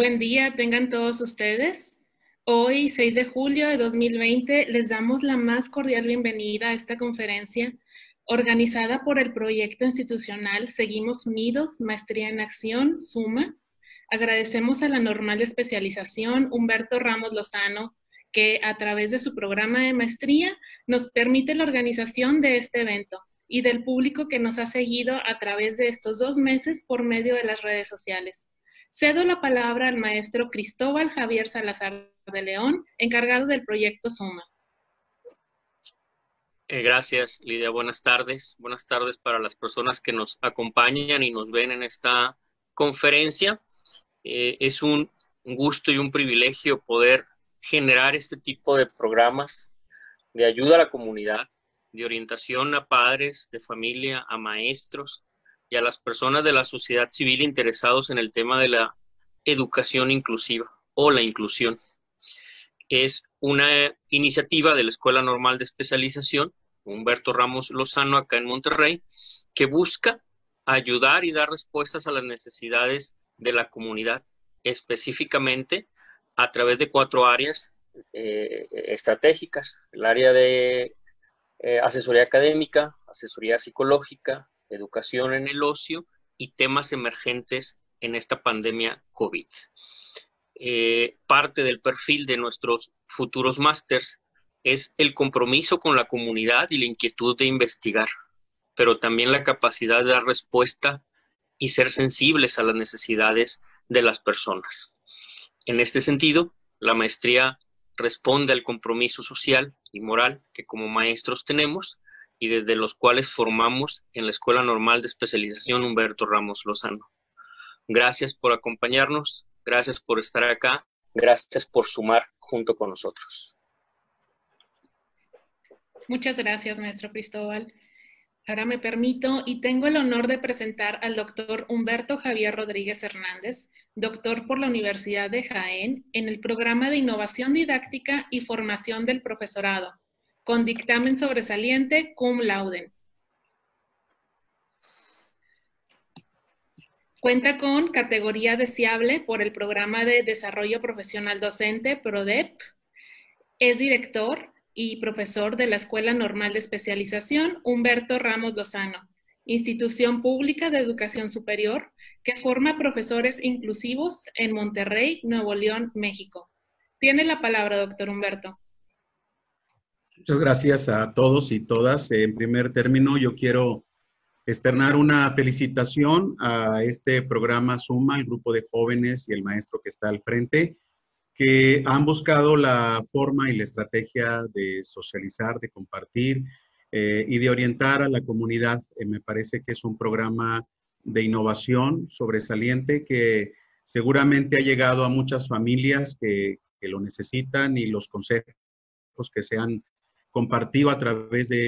Buen día, tengan todos ustedes. Hoy, 6 de julio de 2020, les damos la más cordial bienvenida a esta conferencia organizada por el proyecto institucional Seguimos Unidos, Maestría en Acción, SUMA. Agradecemos a la normal de especialización Humberto Ramos Lozano, que a través de su programa de maestría nos permite la organización de este evento y del público que nos ha seguido a través de estos 2 meses por medio de las redes sociales. Cedo la palabra al maestro Cristóbal Javier Salazar de León, encargado del proyecto SUMA. Gracias, Lidia. Buenas tardes. Buenas tardes para las personas que nos acompañan y nos ven en esta conferencia. Es un gusto y un privilegio poder generar este tipo de programas de ayuda a la comunidad, de orientación a padres de familia, a maestros y a las personas de la sociedad civil interesados en el tema de la educación inclusiva o la inclusión. Es una iniciativa de la Escuela Normal de Especialización Humberto Ramos Lozano acá en Monterrey, que busca ayudar y dar respuestas a las necesidades de la comunidad, específicamente a través de 4 áreas estratégicas: el área de asesoría académica, asesoría psicológica, educación en el ocio y temas emergentes en esta pandemia COVID. Parte del perfil de nuestros futuros másters es el compromiso con la comunidad y la inquietud de investigar, pero también la capacidad de dar respuesta y ser sensibles a las necesidades de las personas. En este sentido, la maestría responde al compromiso social y moral que como maestros tenemos y desde los cuales formamos en la Escuela Normal de Especialización Humberto Ramos Lozano. Gracias por acompañarnos, gracias por estar acá, gracias por sumar junto con nosotros. Muchas gracias, maestro Cristóbal. Ahora me permito y tengo el honor de presentar al doctor Humberto Javier Rodríguez Hernández, doctor por la Universidad de Jaén en el programa de Innovación Didáctica y Formación del Profesorado, con dictamen sobresaliente cum laude. Cuenta con categoría deseable por el Programa de Desarrollo Profesional Docente, PRODEP. Es director y profesor de la Escuela Normal de Especialización Humberto Ramos Lozano, institución pública de educación superior que forma profesores inclusivos en Monterrey, Nuevo León, México. Tiene la palabra, doctor Humberto. Muchas gracias a todos y todas. En primer término, yo quiero externar una felicitación a este programa SUMA, el grupo de jóvenes y el maestro que está al frente, que han buscado la forma y la estrategia de socializar, de compartir y de orientar a la comunidad. Me parece que es un programa de innovación sobresaliente que seguramente ha llegado a muchas familias que lo necesitan, y los consejos que se han compartido a través de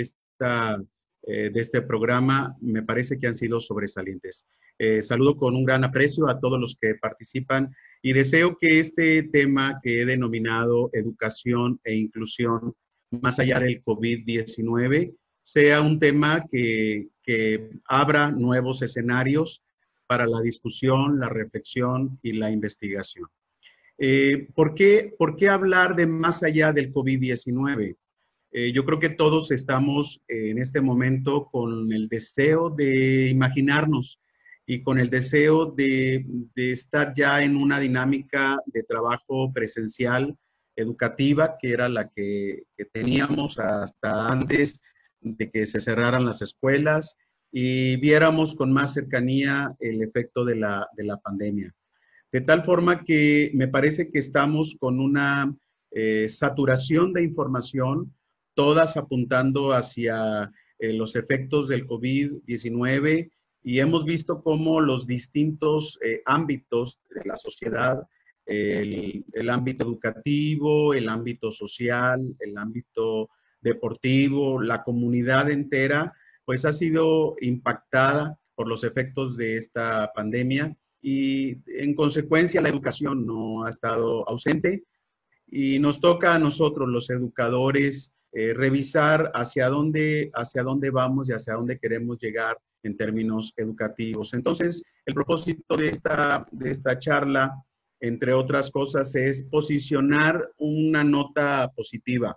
este programa me parece que han sido sobresalientes. Saludo con un gran aprecio a todos los que participan y deseo que este tema que he denominado educación e inclusión más allá del COVID-19 sea un tema que abra nuevos escenarios para la discusión, la reflexión y la investigación. ¿Por qué hablar de más allá del COVID-19? Yo creo que todos estamos en este momento con el deseo de imaginarnos y con el deseo de estar ya en una dinámica de trabajo presencial, educativa, que era la que teníamos hasta antes de que se cerraran las escuelas y viéramos con más cercanía el efecto de la pandemia. De tal forma que me parece que estamos con una saturación de información, todas apuntando hacia los efectos del COVID-19, y hemos visto cómo los distintos ámbitos de la sociedad, el ámbito educativo, el ámbito social, el ámbito deportivo, la comunidad entera, pues ha sido impactada por los efectos de esta pandemia, y en consecuencia la educación no ha estado ausente, y nos toca a nosotros los educadores revisar hacia dónde vamos y hacia dónde queremos llegar en términos educativos. Entonces, el propósito de esta charla entre otras cosas, es posicionar una nota positiva.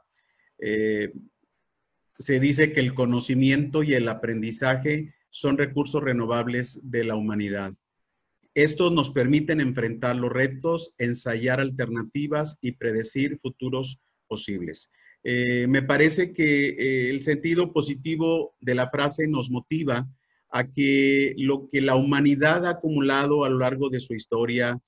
Se dice que el conocimiento y el aprendizaje son recursos renovables de la humanidad. Estos nos permiten enfrentar los retos, ensayar alternativas y predecir futuros posibles. Me parece que el sentido positivo de la frase nos motiva a que lo que la humanidad ha acumulado a lo largo de su historia,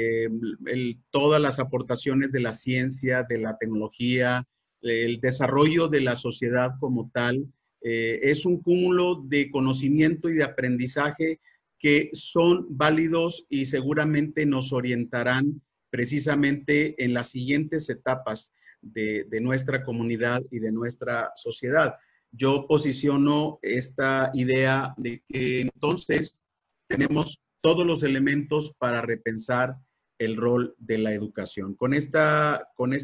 todas las aportaciones de la ciencia, de la tecnología, el desarrollo de la sociedad como tal, es un cúmulo de conocimiento y de aprendizaje que son válidos y seguramente nos orientarán precisamente en las siguientes etapas de nuestra comunidad y de nuestra sociedad. Yo posiciono esta idea de que entonces tenemos todos los elementos para repensar el rol de la educación. Con esta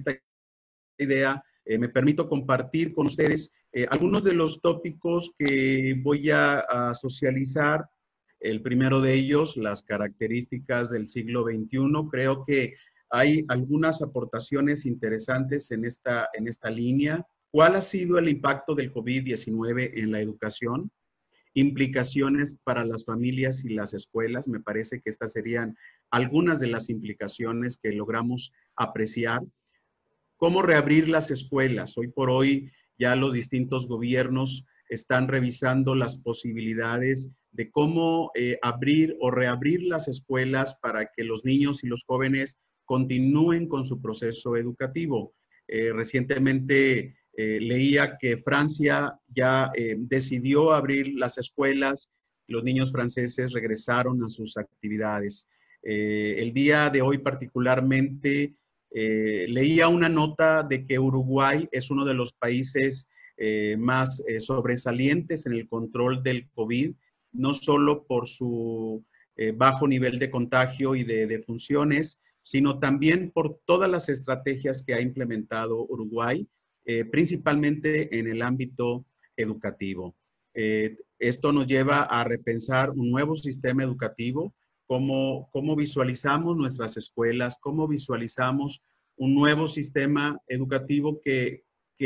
idea, me permito compartir con ustedes algunos de los tópicos que voy a socializar. El primero de ellos, las características del siglo XXI. Creo que hay algunas aportaciones interesantes en esta línea. ¿Cuál ha sido el impacto del COVID-19 en la educación? Implicaciones para las familias y las escuelas. Me parece que estas serían algunas de las implicaciones que logramos apreciar. ¿Cómo reabrir las escuelas? Hoy por hoy ya los distintos gobiernos están revisando las posibilidades de cómo abrir o reabrir las escuelas para que los niños y los jóvenes continúen con su proceso educativo. Recientemente leía que Francia ya decidió abrir las escuelas, los niños franceses regresaron a sus actividades. El día de hoy particularmente leía una nota de que Uruguay es uno de los países más sobresalientes en el control del COVID, no solo por su bajo nivel de contagio y de defunciones, sino también por todas las estrategias que ha implementado Uruguay, principalmente en el ámbito educativo. Esto nos lleva a repensar un nuevo sistema educativo, cómo visualizamos nuestras escuelas, cómo visualizamos un nuevo sistema educativo que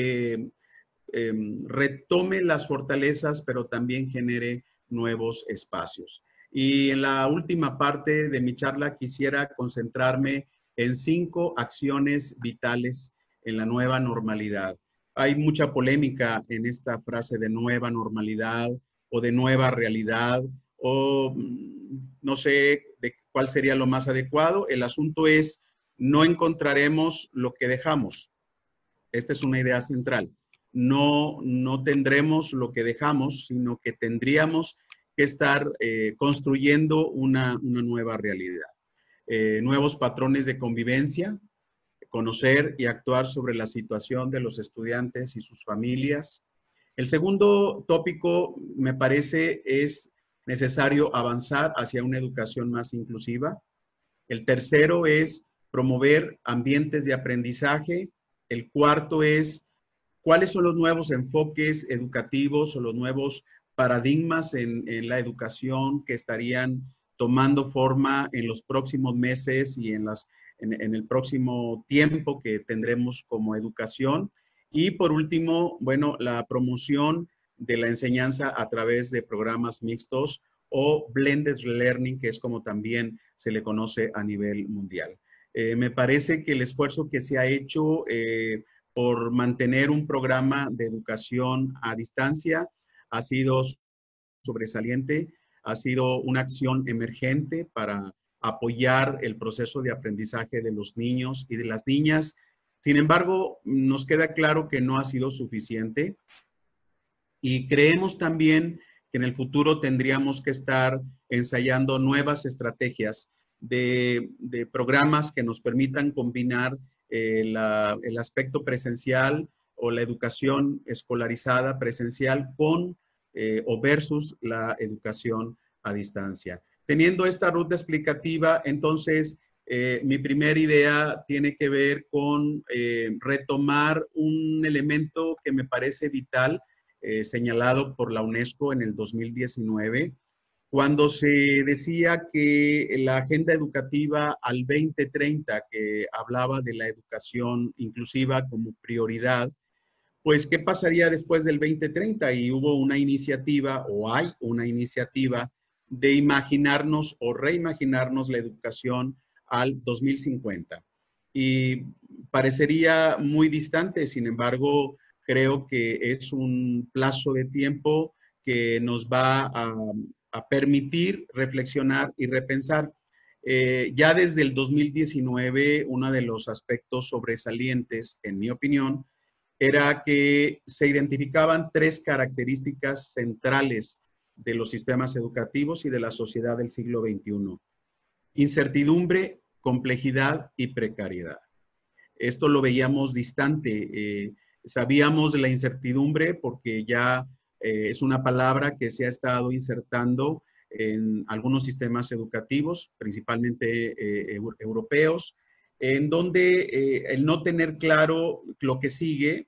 retome las fortalezas, pero también genere nuevos espacios. Y en la última parte de mi charla quisiera concentrarme en 5 acciones vitales en la nueva normalidad. Hay mucha polémica en esta frase de nueva normalidad o de nueva realidad, o no sé de cuál sería lo más adecuado. El asunto es, no encontraremos lo que dejamos. Esta es una idea central. No tendremos lo que dejamos, sino que tendríamos que estar construyendo una nueva realidad. Nuevos patrones de convivencia, conocer y actuar sobre la situación de los estudiantes y sus familias. El segundo tópico, me parece, es necesario avanzar hacia una educación más inclusiva. El tercero es promover ambientes de aprendizaje. El cuarto es cuáles son los nuevos enfoques educativos o los nuevos paradigmas en la educación que estarían tomando forma en los próximos meses y en el próximo tiempo que tendremos como educación. Y por último, bueno, la promoción de la enseñanza a través de programas mixtos o blended learning, que es como también se le conoce a nivel mundial. Me parece que el esfuerzo que se ha hecho por mantener un programa de educación a distancia ha sido sobresaliente, ha sido una acción emergente para apoyar el proceso de aprendizaje de los niños y de las niñas. Sin embargo, nos queda claro que no ha sido suficiente y creemos también que en el futuro tendríamos que estar ensayando nuevas estrategias de programas que nos permitan combinar el aspecto presencial o la educación escolarizada presencial con o versus la educación a distancia. Teniendo esta ruta explicativa, entonces, mi primera idea tiene que ver con retomar un elemento que me parece vital, señalado por la UNESCO en el 2019, cuando se decía que la agenda educativa al 2030, que hablaba de la educación inclusiva como prioridad, pues ¿qué pasaría después del 2030? Y hubo una iniciativa, o hay una iniciativa, de imaginarnos o reimaginarnos la educación al 2050. Y parecería muy distante, sin embargo, creo que es un plazo de tiempo que nos va a permitir reflexionar y repensar. Ya desde el 2019, uno de los aspectos sobresalientes, en mi opinión, era que se identificaban 3 características centrales de los sistemas educativos y de la sociedad del siglo XXI: incertidumbre, complejidad y precariedad. Esto lo veíamos distante. Sabíamos de la incertidumbre porque ya es una palabra que se ha estado insertando en algunos sistemas educativos, principalmente europeos, en donde el no tener claro lo que sigue,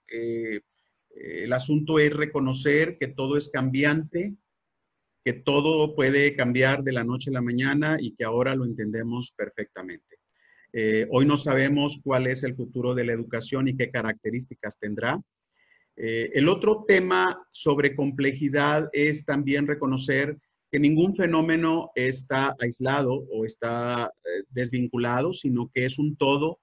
el asunto es reconocer que todo es cambiante, que todo puede cambiar de la noche a la mañana y que ahora lo entendemos perfectamente. Hoy no sabemos cuál es el futuro de la educación y qué características tendrá. El otro tema sobre complejidad es también reconocer que ningún fenómeno está aislado o está desvinculado, sino que es un todo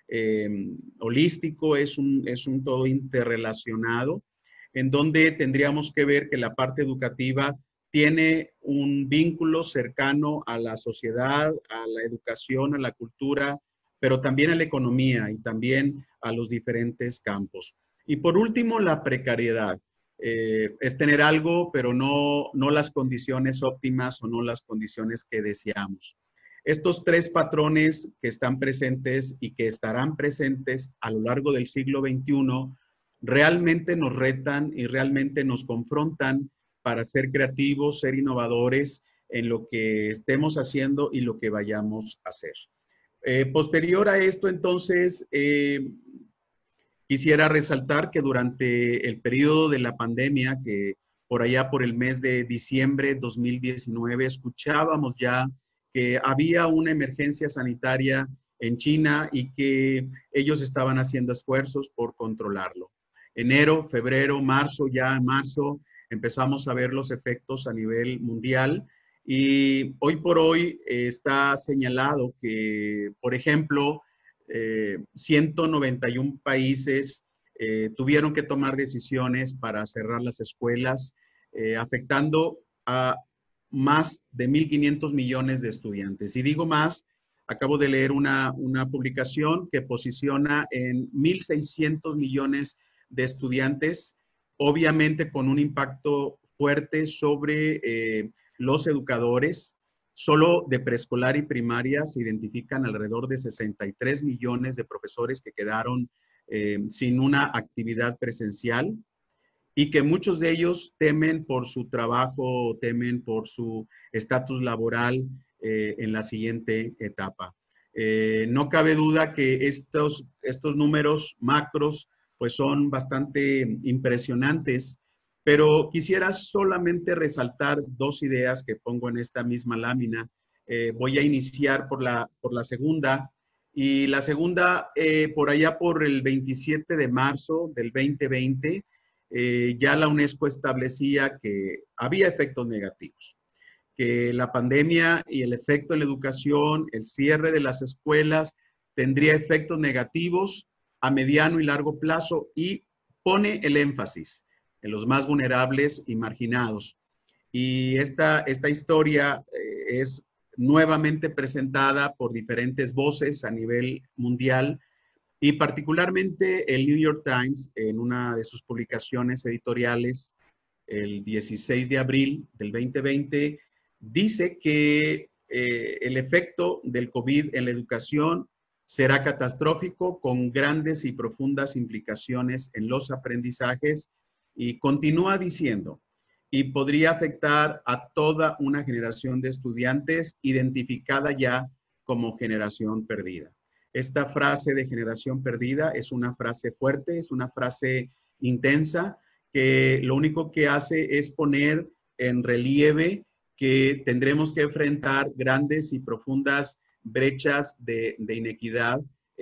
holístico, es un todo interrelacionado, en donde tendríamos que ver que la parte educativa tiene un vínculo cercano a la sociedad, a la educación, a la cultura, pero también a la economía y también a los diferentes campos. Y por último, la precariedad. Es tener algo, pero no las condiciones óptimas o no las condiciones que deseamos. Estos 3 patrones que están presentes y que estarán presentes a lo largo del siglo XXI realmente nos retan y realmente nos confrontan para ser creativos, ser innovadores en lo que estemos haciendo y lo que vayamos a hacer. Posterior a esto, entonces, quisiera resaltar que durante el periodo de la pandemia, que por allá por el mes de diciembre de 2019, escuchábamos ya que había una emergencia sanitaria en China y que ellos estaban haciendo esfuerzos por controlarlo. Enero, febrero, marzo, ya en marzo empezamos a ver los efectos a nivel mundial y hoy por hoy está señalado que, por ejemplo, 191 países tuvieron que tomar decisiones para cerrar las escuelas, afectando a más de 1.500 millones de estudiantes. Y digo más, acabo de leer una publicación que posiciona en 1.600 millones de estudiantes, obviamente con un impacto fuerte sobre los educadores. Solo de preescolar y primaria se identifican alrededor de 63 millones de profesores que quedaron sin una actividad presencial y que muchos de ellos temen por su trabajo, temen por su estatus laboral en la siguiente etapa. No cabe duda que estos números macros pues son bastante impresionantes, pero quisiera solamente resaltar 2 ideas que pongo en esta misma lámina. Voy a iniciar por la segunda, y la segunda, por allá por el 27 de marzo del 2020, ya la UNESCO establecía que había efectos negativos, que la pandemia y el efecto en la educación, el cierre de las escuelas, tendría efectos negativos a mediano y largo plazo y pone el énfasis en los más vulnerables y marginados. Y esta historia es nuevamente presentada por diferentes voces a nivel mundial y particularmente el New York Times en una de sus publicaciones editoriales el 16 de abril del 2020 dice que el efecto del COVID en la educación será catastrófico con grandes y profundas implicaciones en los aprendizajes y continúa diciendo, y podría afectar a toda una generación de estudiantes identificada ya como generación perdida. Esta frase de generación perdida es una frase fuerte, es una frase intensa, que lo único que hace es poner en relieve que tendremos que enfrentar grandes y profundas brechas de inequidad,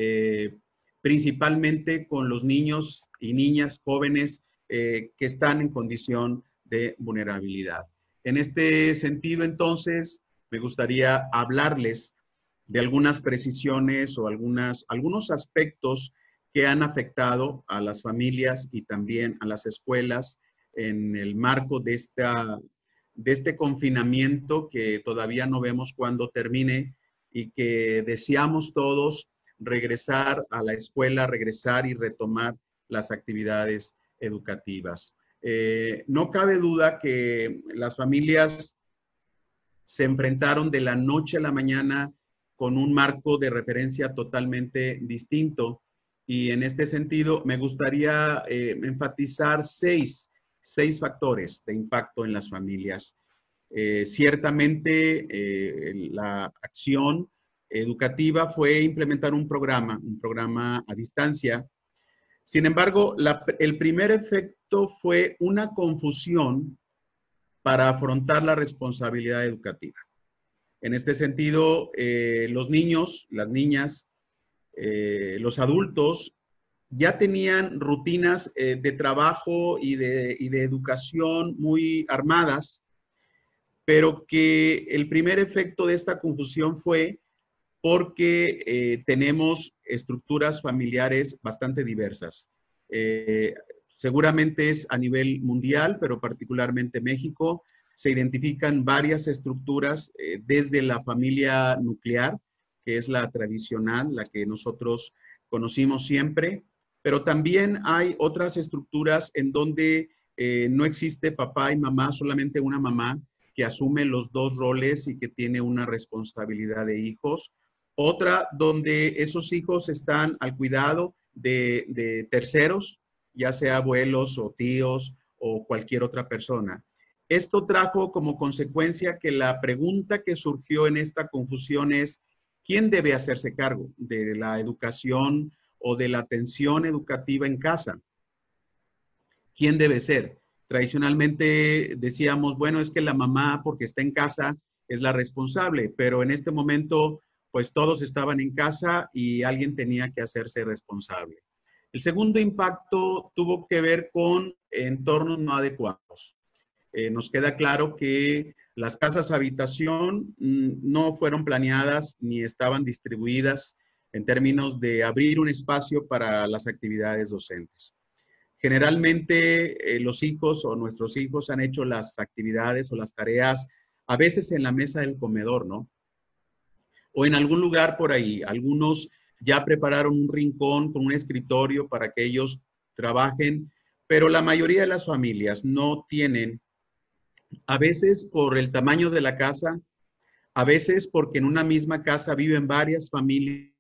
principalmente con los niños y niñas jóvenes que están en condición de vulnerabilidad. En este sentido, entonces, me gustaría hablarles de algunas precisiones o algunos aspectos que han afectado a las familias y también a las escuelas en el marco de este confinamiento que todavía no vemos cuándo termine y que deseamos todos regresar a la escuela, regresar y retomar las actividades educativas. No cabe duda que las familias se enfrentaron de la noche a la mañana con un marco de referencia totalmente distinto. Y en este sentido, me gustaría enfatizar seis factores de impacto en las familias. Ciertamente, la acción educativa fue implementar un programa a distancia. Sin embargo, el primer efecto fue una confusión para afrontar la responsabilidad educativa. En este sentido, los niños, las niñas, los adultos ya tenían rutinas de trabajo y de educación muy armadas, pero que el primer efecto de esta confusión fue porque tenemos estructuras familiares bastante diversas. Seguramente es a nivel mundial, pero particularmente México, se identifican varias estructuras desde la familia nuclear, que es la tradicional, la que nosotros conocimos siempre, pero también hay otras estructuras en donde no existe papá y mamá, solamente una mamá que asume los dos roles y que tiene una responsabilidad de hijos. Otra donde esos hijos están al cuidado de terceros, ya sea abuelos o tíos o cualquier otra persona. Esto trajo como consecuencia que la pregunta que surgió en esta confusión es, ¿quién debe hacerse cargo de la educación o de la atención educativa en casa? ¿Quién debe ser? Tradicionalmente decíamos, bueno, es que la mamá, porque está en casa, es la responsable, pero en este momento, pues todos estaban en casa y alguien tenía que hacerse responsable. El segundo impacto tuvo que ver con entornos no adecuados. Nos queda claro que las casas habitación no fueron planeadas ni estaban distribuidas en términos de abrir un espacio para las actividades docentes. Generalmente los hijos o nuestros hijos han hecho las actividades o las tareas a veces en la mesa del comedor, ¿no? O en algún lugar por ahí. Algunos ya prepararon un rincón con un escritorio para que ellos trabajen, pero la mayoría de las familias no tienen, a veces por el tamaño de la casa, a veces porque en una misma casa viven varias familias,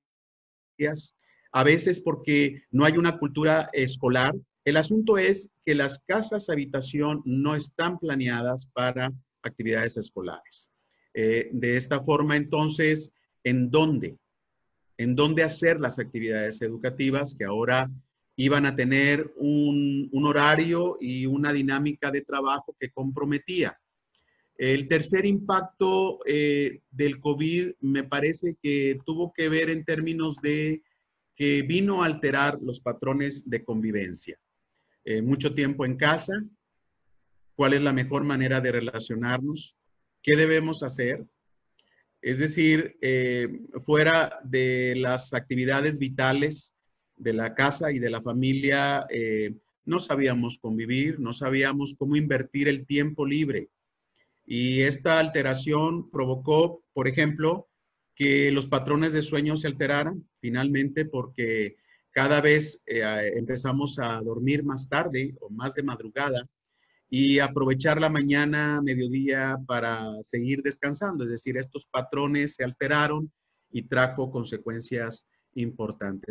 a veces porque no hay una cultura escolar. El asunto es que las casas habitación no están planeadas para actividades escolares. De esta forma, entonces, ¿en dónde hacer las actividades educativas que ahora iban a tener un horario y una dinámica de trabajo que comprometía? El tercer impacto del COVID me parece que tuvo que ver en términos de que vino a alterar los patrones de convivencia. Mucho tiempo en casa, cuál es la mejor manera de relacionarnos, qué debemos hacer. Es decir, fuera de las actividades vitales de la casa y de la familia, no sabíamos convivir, no sabíamos cómo invertir el tiempo libre. Y esta alteración provocó, por ejemplo, que los patrones de sueño se alteraran finalmente porque cada vez empezamos a dormir más tarde o más de madrugada y aprovechar la mañana, mediodía para seguir descansando. Es decir, estos patrones se alteraron y trajo consecuencias importantes.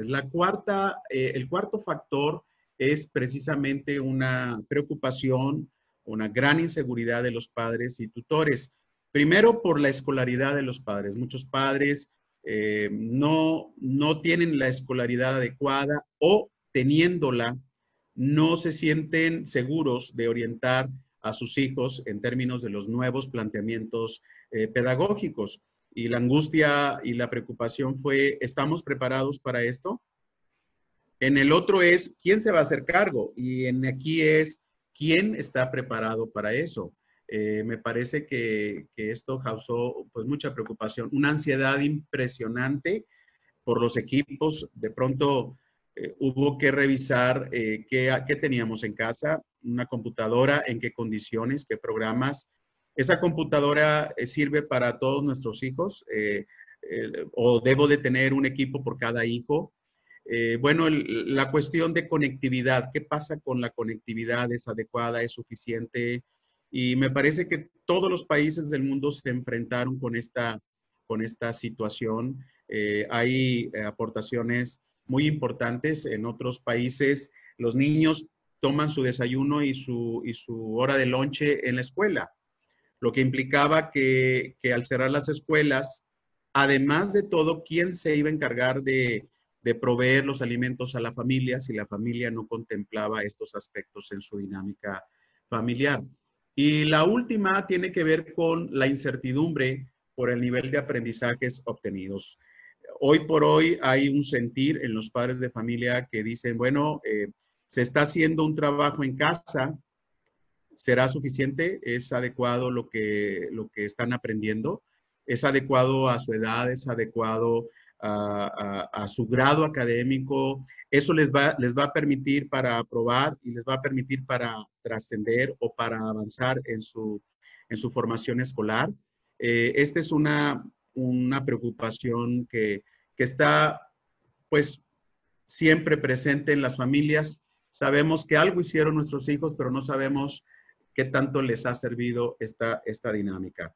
El cuarto factor es precisamente una preocupación, una gran inseguridad de los padres y tutores. Primero, por la escolaridad de los padres. Muchos padres no tienen la escolaridad adecuada o teniéndola, no se sienten seguros de orientar a sus hijos en términos de los nuevos planteamientos pedagógicos. Y la angustia y la preocupación fue, ¿estamos preparados para esto? En el otro es, ¿quién se va a hacer cargo? Y en aquí es, ¿quién está preparado para eso? Me parece que esto causó pues mucha preocupación, una ansiedad impresionante por los equipos. De pronto hubo que revisar qué teníamos en casa, una computadora, en qué condiciones, qué programas. Esa computadora sirve para todos nuestros hijos, o debo de tener un equipo por cada hijo. Bueno, la cuestión de conectividad, ¿qué pasa con la conectividad? ¿Es adecuada? ¿Es suficiente? Y me parece que todos los países del mundo se enfrentaron con esta situación. Hay aportaciones muy importantes. En otros países, los niños toman su desayuno y su hora de lonche en la escuela, lo que implicaba que al cerrar las escuelas, además de todo, ¿quién se iba a encargar de proveer los alimentos a la familia si la familia no contemplaba estos aspectos en su dinámica familiar? Y la última tiene que ver con la incertidumbre por el nivel de aprendizajes obtenidos. Hoy por hoy hay un sentir en los padres de familia que dicen, bueno, se está haciendo un trabajo en casa, ¿será suficiente? ¿Es adecuado lo que están aprendiendo? ¿Es adecuado a su edad? ¿Es adecuado a su grado académico? Eso les va a permitir para aprobar y les va a permitir para trascender o para avanzar en su formación escolar. Esta es una preocupación que está, pues, siempre presente en las familias. Sabemos que algo hicieron nuestros hijos, pero no sabemos qué tanto les ha servido esta dinámica.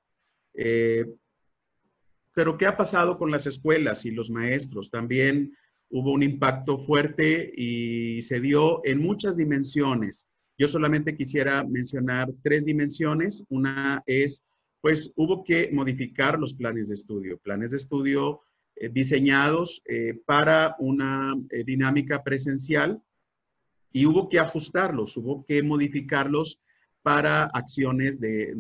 Pero ¿qué ha pasado con las escuelas y los maestros? También hubo un impacto fuerte y se dio en muchas dimensiones. Yo solamente quisiera mencionar 3 dimensiones. Una es, pues, hubo que modificar los planes de estudio diseñados para una dinámica presencial, y hubo que ajustarlos, hubo que modificarlos para acciones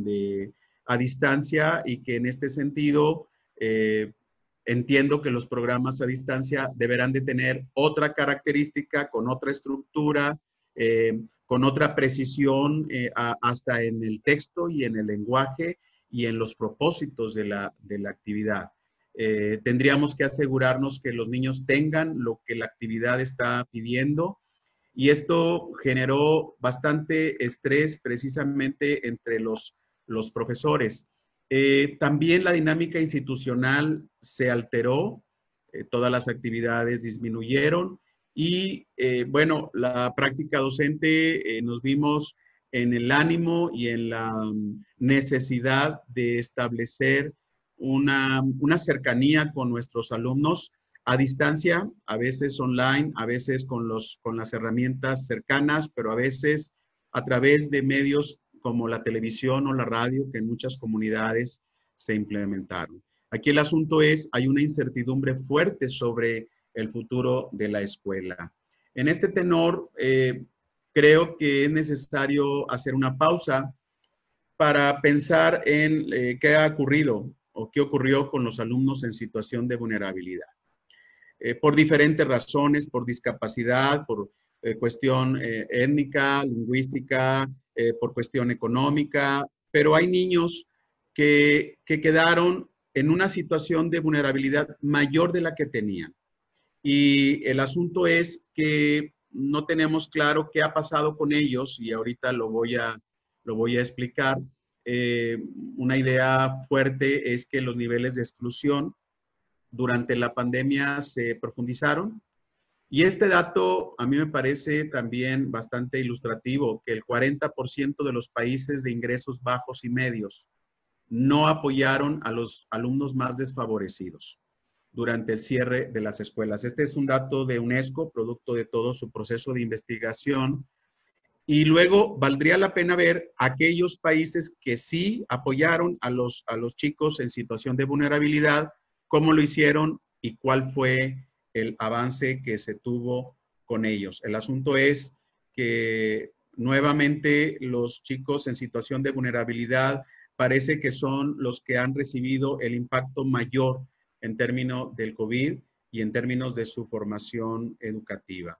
a distancia, y que en este sentido entiendo que los programas a distancia deberán de tener otra característica, con otra estructura, con otra precisión, hasta en el texto y en el lenguaje y en los propósitos de la actividad. Tendríamos que asegurarnos que los niños tengan lo que la actividad está pidiendo, y esto generó bastante estrés precisamente entre los profesores. También la dinámica institucional se alteró, todas las actividades disminuyeron, y bueno, la práctica docente nos vimos en el ánimo y en la necesidad de establecer una cercanía con nuestros alumnos a distancia, a veces online, a veces con las herramientas cercanas, pero a veces a través de medios como la televisión o la radio, que en muchas comunidades se implementaron. Aquí el asunto es, hay una incertidumbre fuerte sobre el futuro de la escuela. En este tenor, creo que es necesario hacer una pausa para pensar en qué ha ocurrido o qué ocurrió con los alumnos en situación de vulnerabilidad. Por diferentes razones, por discapacidad, por cuestión étnica, lingüística, por cuestión económica, pero hay niños que quedaron en una situación de vulnerabilidad mayor de la que tenían. Y el asunto es que no tenemos claro qué ha pasado con ellos, y ahorita lo voy a explicar. Una idea fuerte es que los niveles de exclusión durante la pandemia se profundizaron. Y este dato a mí me parece también bastante ilustrativo, que el 40% de los países de ingresos bajos y medios no apoyaron a los alumnos más desfavorecidos durante el cierre de las escuelas. Este es un dato de UNESCO, producto de todo su proceso de investigación. Y luego valdría la pena ver aquellos países que sí apoyaron a los chicos en situación de vulnerabilidad, cómo lo hicieron y cuál fue el avance que se tuvo con ellos. El asunto es que Nuevamente, los chicos en situación de vulnerabilidad parece que son los que han recibido el impacto mayor en términos del COVID y en términos de su formación educativa.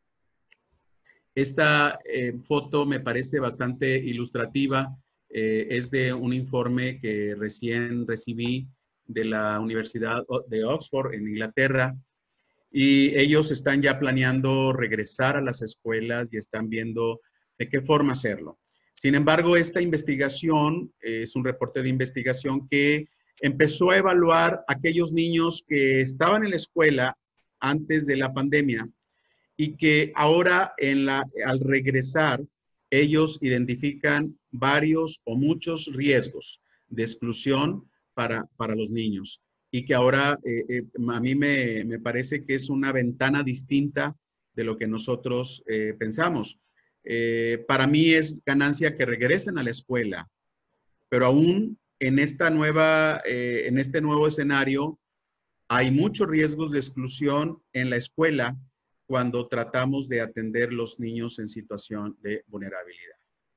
Esta foto me parece bastante ilustrativa. Es de un informe que recién recibí de la Universidad de Oxford en Inglaterra, y ellos están ya planeando regresar a las escuelas y están viendo de qué forma hacerlo. Sin embargo, esta investigación es un reporte de investigación que empezó a evaluar aquellos niños que estaban en la escuela antes de la pandemia y que ahora al regresar, ellos identifican varios o muchos riesgos de exclusión para los niños, y que ahora a mí me parece que es una ventana distinta de lo que nosotros pensamos. Para mí es ganancia que regresen a la escuela, pero aún en este nuevo escenario hay muchos riesgos de exclusión en la escuela cuando tratamos de atender los niños en situación de vulnerabilidad.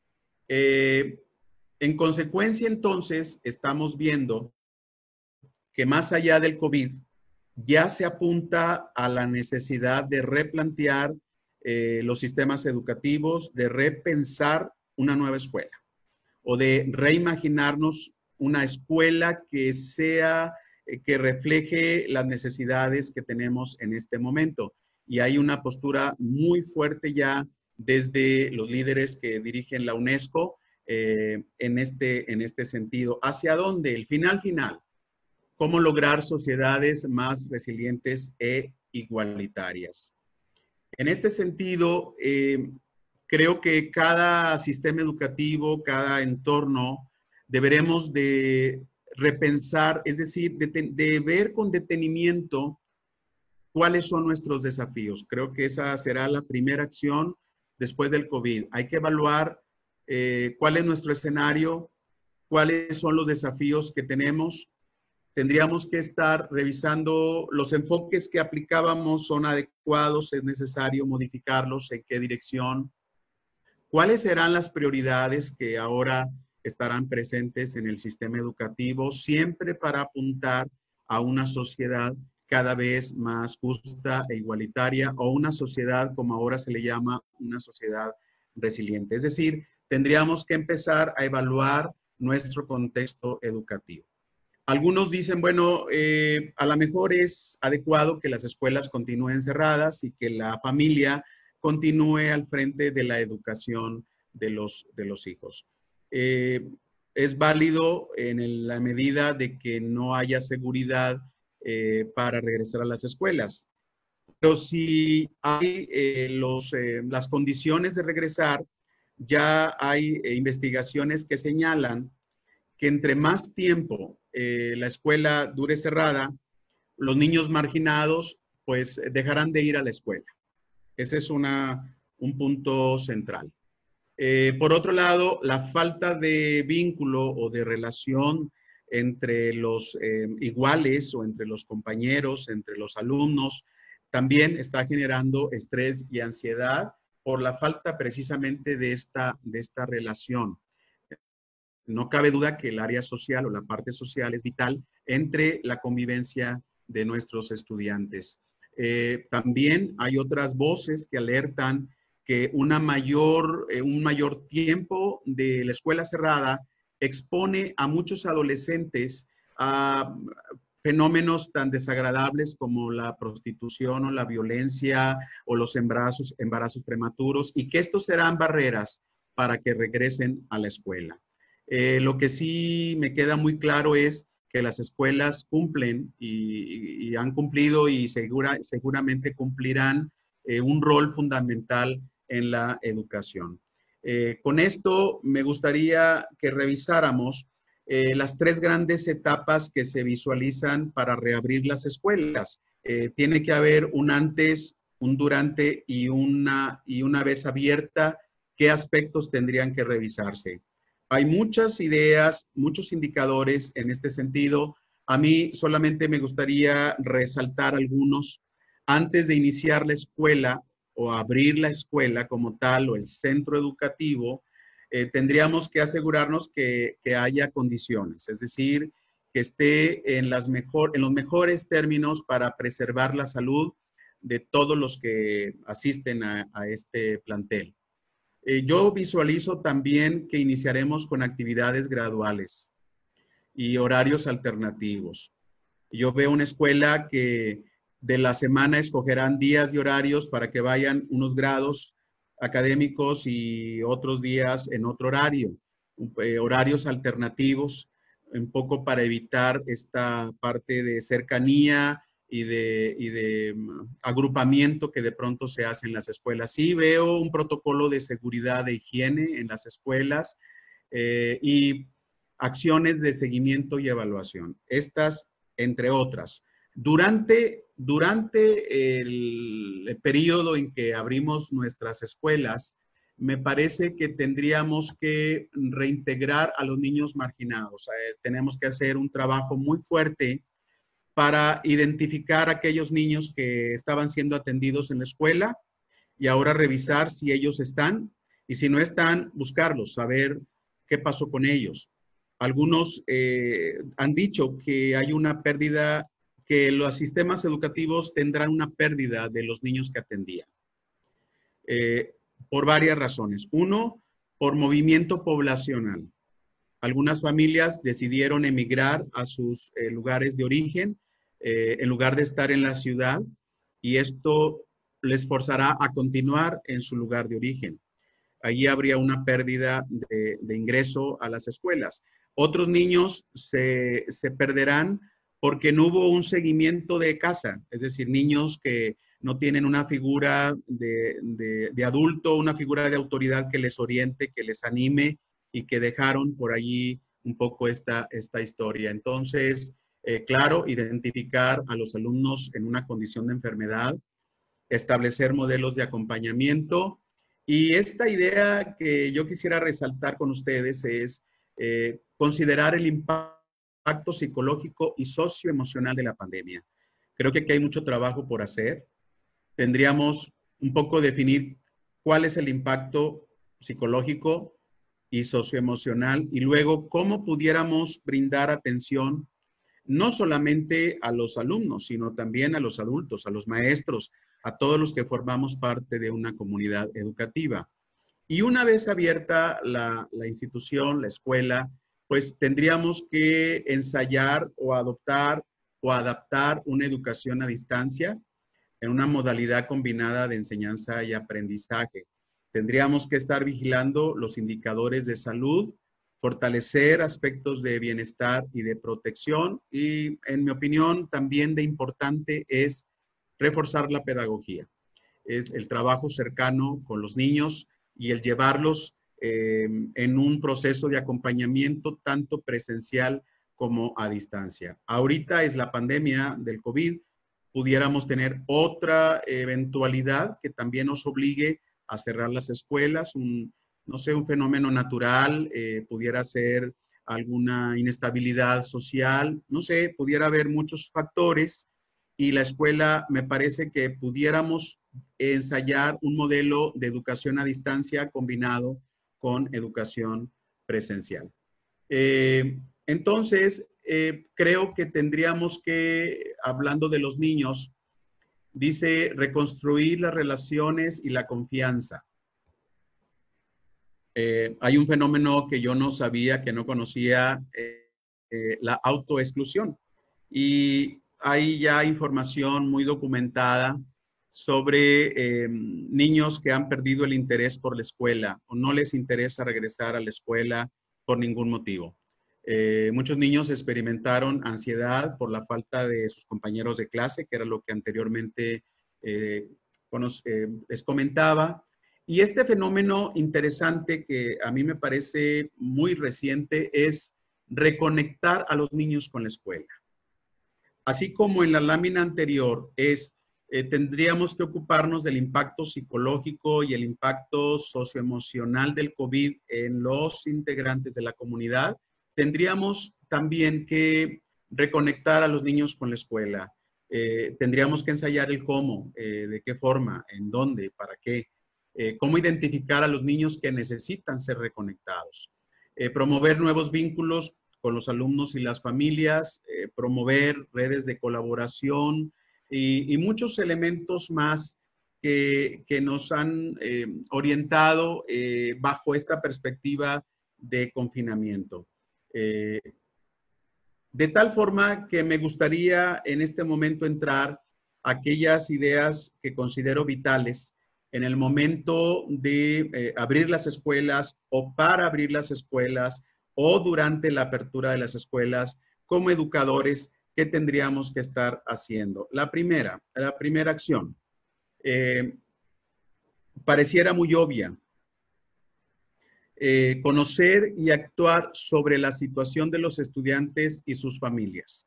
En consecuencia, entonces, estamos viendo que más allá del COVID, ya se apunta a la necesidad de replantear los sistemas educativos, de repensar una nueva escuela o de reimaginarnos una escuela que que refleje las necesidades que tenemos en este momento. Y hay una postura muy fuerte ya desde los líderes que dirigen la UNESCO en este sentido. ¿Hacia dónde? El final. ¿Cómo lograr sociedades más resilientes e igualitarias? En este sentido, creo que cada sistema educativo, cada entorno, deberemos de repensar, es decir, de ver con detenimiento cuáles son nuestros desafíos. Creo que esa será la primera acción después del COVID. Hay que evaluar cuál es nuestro escenario, cuáles son los desafíos que tenemos. Tendríamos que estar revisando los enfoques que aplicábamos, son adecuados, es necesario modificarlos, en qué dirección. ¿Cuáles serán las prioridades que ahora estarán presentes en el sistema educativo, siempre para apuntar a una sociedad cada vez más justa e igualitaria, o una sociedad, como ahora se le llama, una sociedad resiliente? Es decir, tendríamos que empezar a evaluar nuestro contexto educativo. Algunos dicen, bueno, a lo mejor es adecuado que las escuelas continúen cerradas y que la familia continúe al frente de la educación de los hijos. Es válido en la medida de que no haya seguridad para regresar a las escuelas. Pero si hay las condiciones de regresar, ya hay investigaciones que señalan que entre más tiempo la escuela dure cerrada, los niños marginados pues dejarán de ir a la escuela. Ese es un punto central. Por otro lado, la falta de vínculo o de relación entre los iguales o entre los compañeros, entre los alumnos, también está generando estrés y ansiedad por la falta precisamente de esta relación. No cabe duda que el área social o la parte social es vital entre la convivencia de nuestros estudiantes. También hay otras voces que alertan que un mayor tiempo de la escuela cerrada expone a muchos adolescentes a fenómenos tan desagradables como la prostitución o la violencia o los embarazos prematuros, y que estos serán barreras para que regresen a la escuela. Lo que sí me queda muy claro es que las escuelas cumplen y han cumplido y seguramente cumplirán un rol fundamental en la educación. Con esto me gustaría que revisáramos las tres grandes etapas que se visualizan para reabrir las escuelas. Tiene que haber un antes, un durante y una vez abierta, ¿qué aspectos tendrían que revisarse? Hay muchas ideas, muchos indicadores en este sentido. A mí solamente me gustaría resaltar algunos. Antes de iniciar la escuela, o abrir la escuela como tal o el centro educativo, tendríamos que asegurarnos que haya condiciones, es decir, que esté en los mejores términos para preservar la salud de todos los que asisten a este plantel. Yo visualizo también que iniciaremos con actividades graduales y horarios alternativos. Yo veo una escuela que de la semana escogerán días y horarios para que vayan unos grados académicos y otros días en otro horario, horarios alternativos, un poco para evitar esta parte de cercanía y de agrupamiento que de pronto se hace en las escuelas. Sí veo un protocolo de seguridad e higiene en las escuelas y acciones de seguimiento y evaluación. Estas, entre otras. Durante el periodo en que abrimos nuestras escuelas, me parece que tendríamos que reintegrar a los niños marginados. Tenemos que hacer un trabajo muy fuerte para identificar a aquellos niños que estaban siendo atendidos en la escuela y ahora revisar si ellos están y si no están, buscarlos, saber qué pasó con ellos. Algunos han dicho que hay una pérdida, que los sistemas educativos tendrán una pérdida de los niños que atendían. Por varias razones. Uno, por movimiento poblacional. Algunas familias decidieron emigrar a sus lugares de origen en lugar de estar en la ciudad y esto les forzará a continuar en su lugar de origen. Allí habría una pérdida de ingreso a las escuelas. Otros niños se perderán porque no hubo un seguimiento de casa, es decir, niños que no tienen una figura de adulto, una figura de autoridad que les oriente, que les anime y que dejaron por allí un poco esta historia. Entonces, claro, identificar a los alumnos en una condición de enfermedad, establecer modelos de acompañamiento. Y esta idea que yo quisiera resaltar con ustedes es considerar el impacto psicológico y socioemocional de la pandemia. Creo que aquí hay mucho trabajo por hacer. Tendríamos un poco definir cuál es el impacto psicológico y socioemocional y luego cómo pudiéramos brindar atención no solamente a los alumnos, sino también a los adultos, a los maestros, a todos los que formamos parte de una comunidad educativa. Y una vez abierta la institución, la escuela, pues tendríamos que ensayar o adoptar o adaptar una educación a distancia en una modalidad combinada de enseñanza y aprendizaje. Tendríamos que estar vigilando los indicadores de salud, fortalecer aspectos de bienestar y de protección y, en mi opinión, también de importante es reforzar la pedagogía. Es el trabajo cercano con los niños y el llevarlos en un proceso de acompañamiento tanto presencial como a distancia. Ahorita es la pandemia del COVID, pudiéramos tener otra eventualidad que también nos obligue a cerrar las escuelas, no sé, un fenómeno natural, pudiera ser alguna inestabilidad social, no sé, pudiera haber muchos factores y la escuela me parece que pudiéramos ensayar un modelo de educación a distancia combinado con educación presencial. Entonces, creo que tendríamos que, hablando de los niños, dice reconstruir las relaciones y la confianza. Hay un fenómeno que yo no sabía, que no conocía, la autoexclusión. Y hay ya información muy documentada sobre niños que han perdido el interés por la escuela o no les interesa regresar a la escuela por ningún motivo. Muchos niños experimentaron ansiedad por la falta de sus compañeros de clase, que era lo que anteriormente les comentaba. Y este fenómeno interesante que a mí me parece muy reciente es reconectar a los niños con la escuela. Así como en la lámina anterior tendríamos que ocuparnos del impacto psicológico y el impacto socioemocional del COVID en los integrantes de la comunidad, tendríamos también que reconectar a los niños con la escuela. Tendríamos que ensayar el cómo, de qué forma, en dónde, para qué, cómo identificar a los niños que necesitan ser reconectados, promover nuevos vínculos con los alumnos y las familias, promover redes de colaboración y muchos elementos más que nos han orientado bajo esta perspectiva de confinamiento. De tal forma que me gustaría en este momento entrar a aquellas ideas que considero vitales en el momento de abrir las escuelas o para abrir las escuelas o durante la apertura de las escuelas como educadores, ¿qué tendríamos que estar haciendo? La primera acción, pareciera muy obvia, conocer y actuar sobre la situación de los estudiantes y sus familias.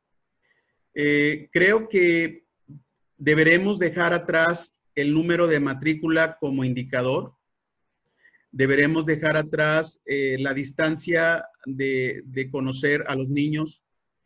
Creo que deberemos dejar atrás el número de matrícula como indicador. Deberemos dejar atrás la distancia de conocer a los niños,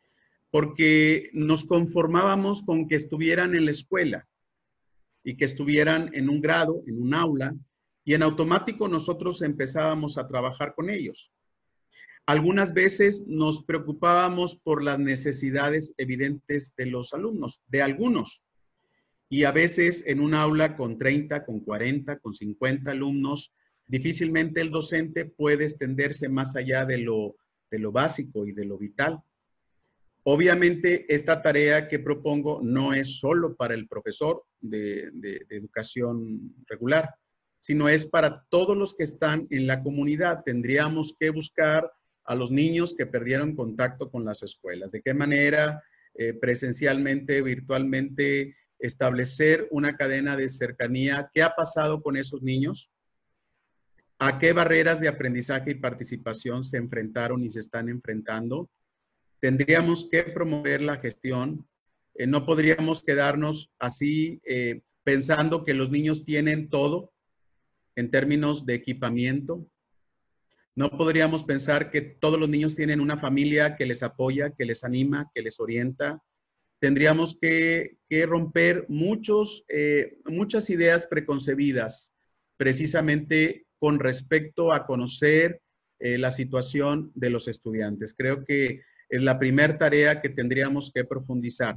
porque nos conformábamos con que estuvieran en la escuela y que estuvieran en un grado, en un aula, y en automático nosotros empezábamos a trabajar con ellos. Algunas veces nos preocupábamos por las necesidades evidentes de los alumnos, de algunos. Y a veces en un aula con 30, con 40, con 50 alumnos, difícilmente el docente puede extenderse más allá de lo básico y de lo vital. Obviamente, esta tarea que propongo no es solo para el profesor de educación regular, sino es para todos los que están en la comunidad. Tendríamos que buscar a los niños que perdieron contacto con las escuelas. ¿De qué manera presencialmente, virtualmente, establecer una cadena de cercanía? ¿Qué ha pasado con esos niños? ¿A qué barreras de aprendizaje y participación se enfrentaron y se están enfrentando? Tendríamos que promover la gestión. No podríamos quedarnos así pensando que los niños tienen todo en términos de equipamiento. No podríamos pensar que todos los niños tienen una familia que les apoya, que les anima, que les orienta. Tendríamos que romper muchas ideas preconcebidas, precisamente con respecto a conocer la situación de los estudiantes. Creo que es la primera tarea que tendríamos que profundizar.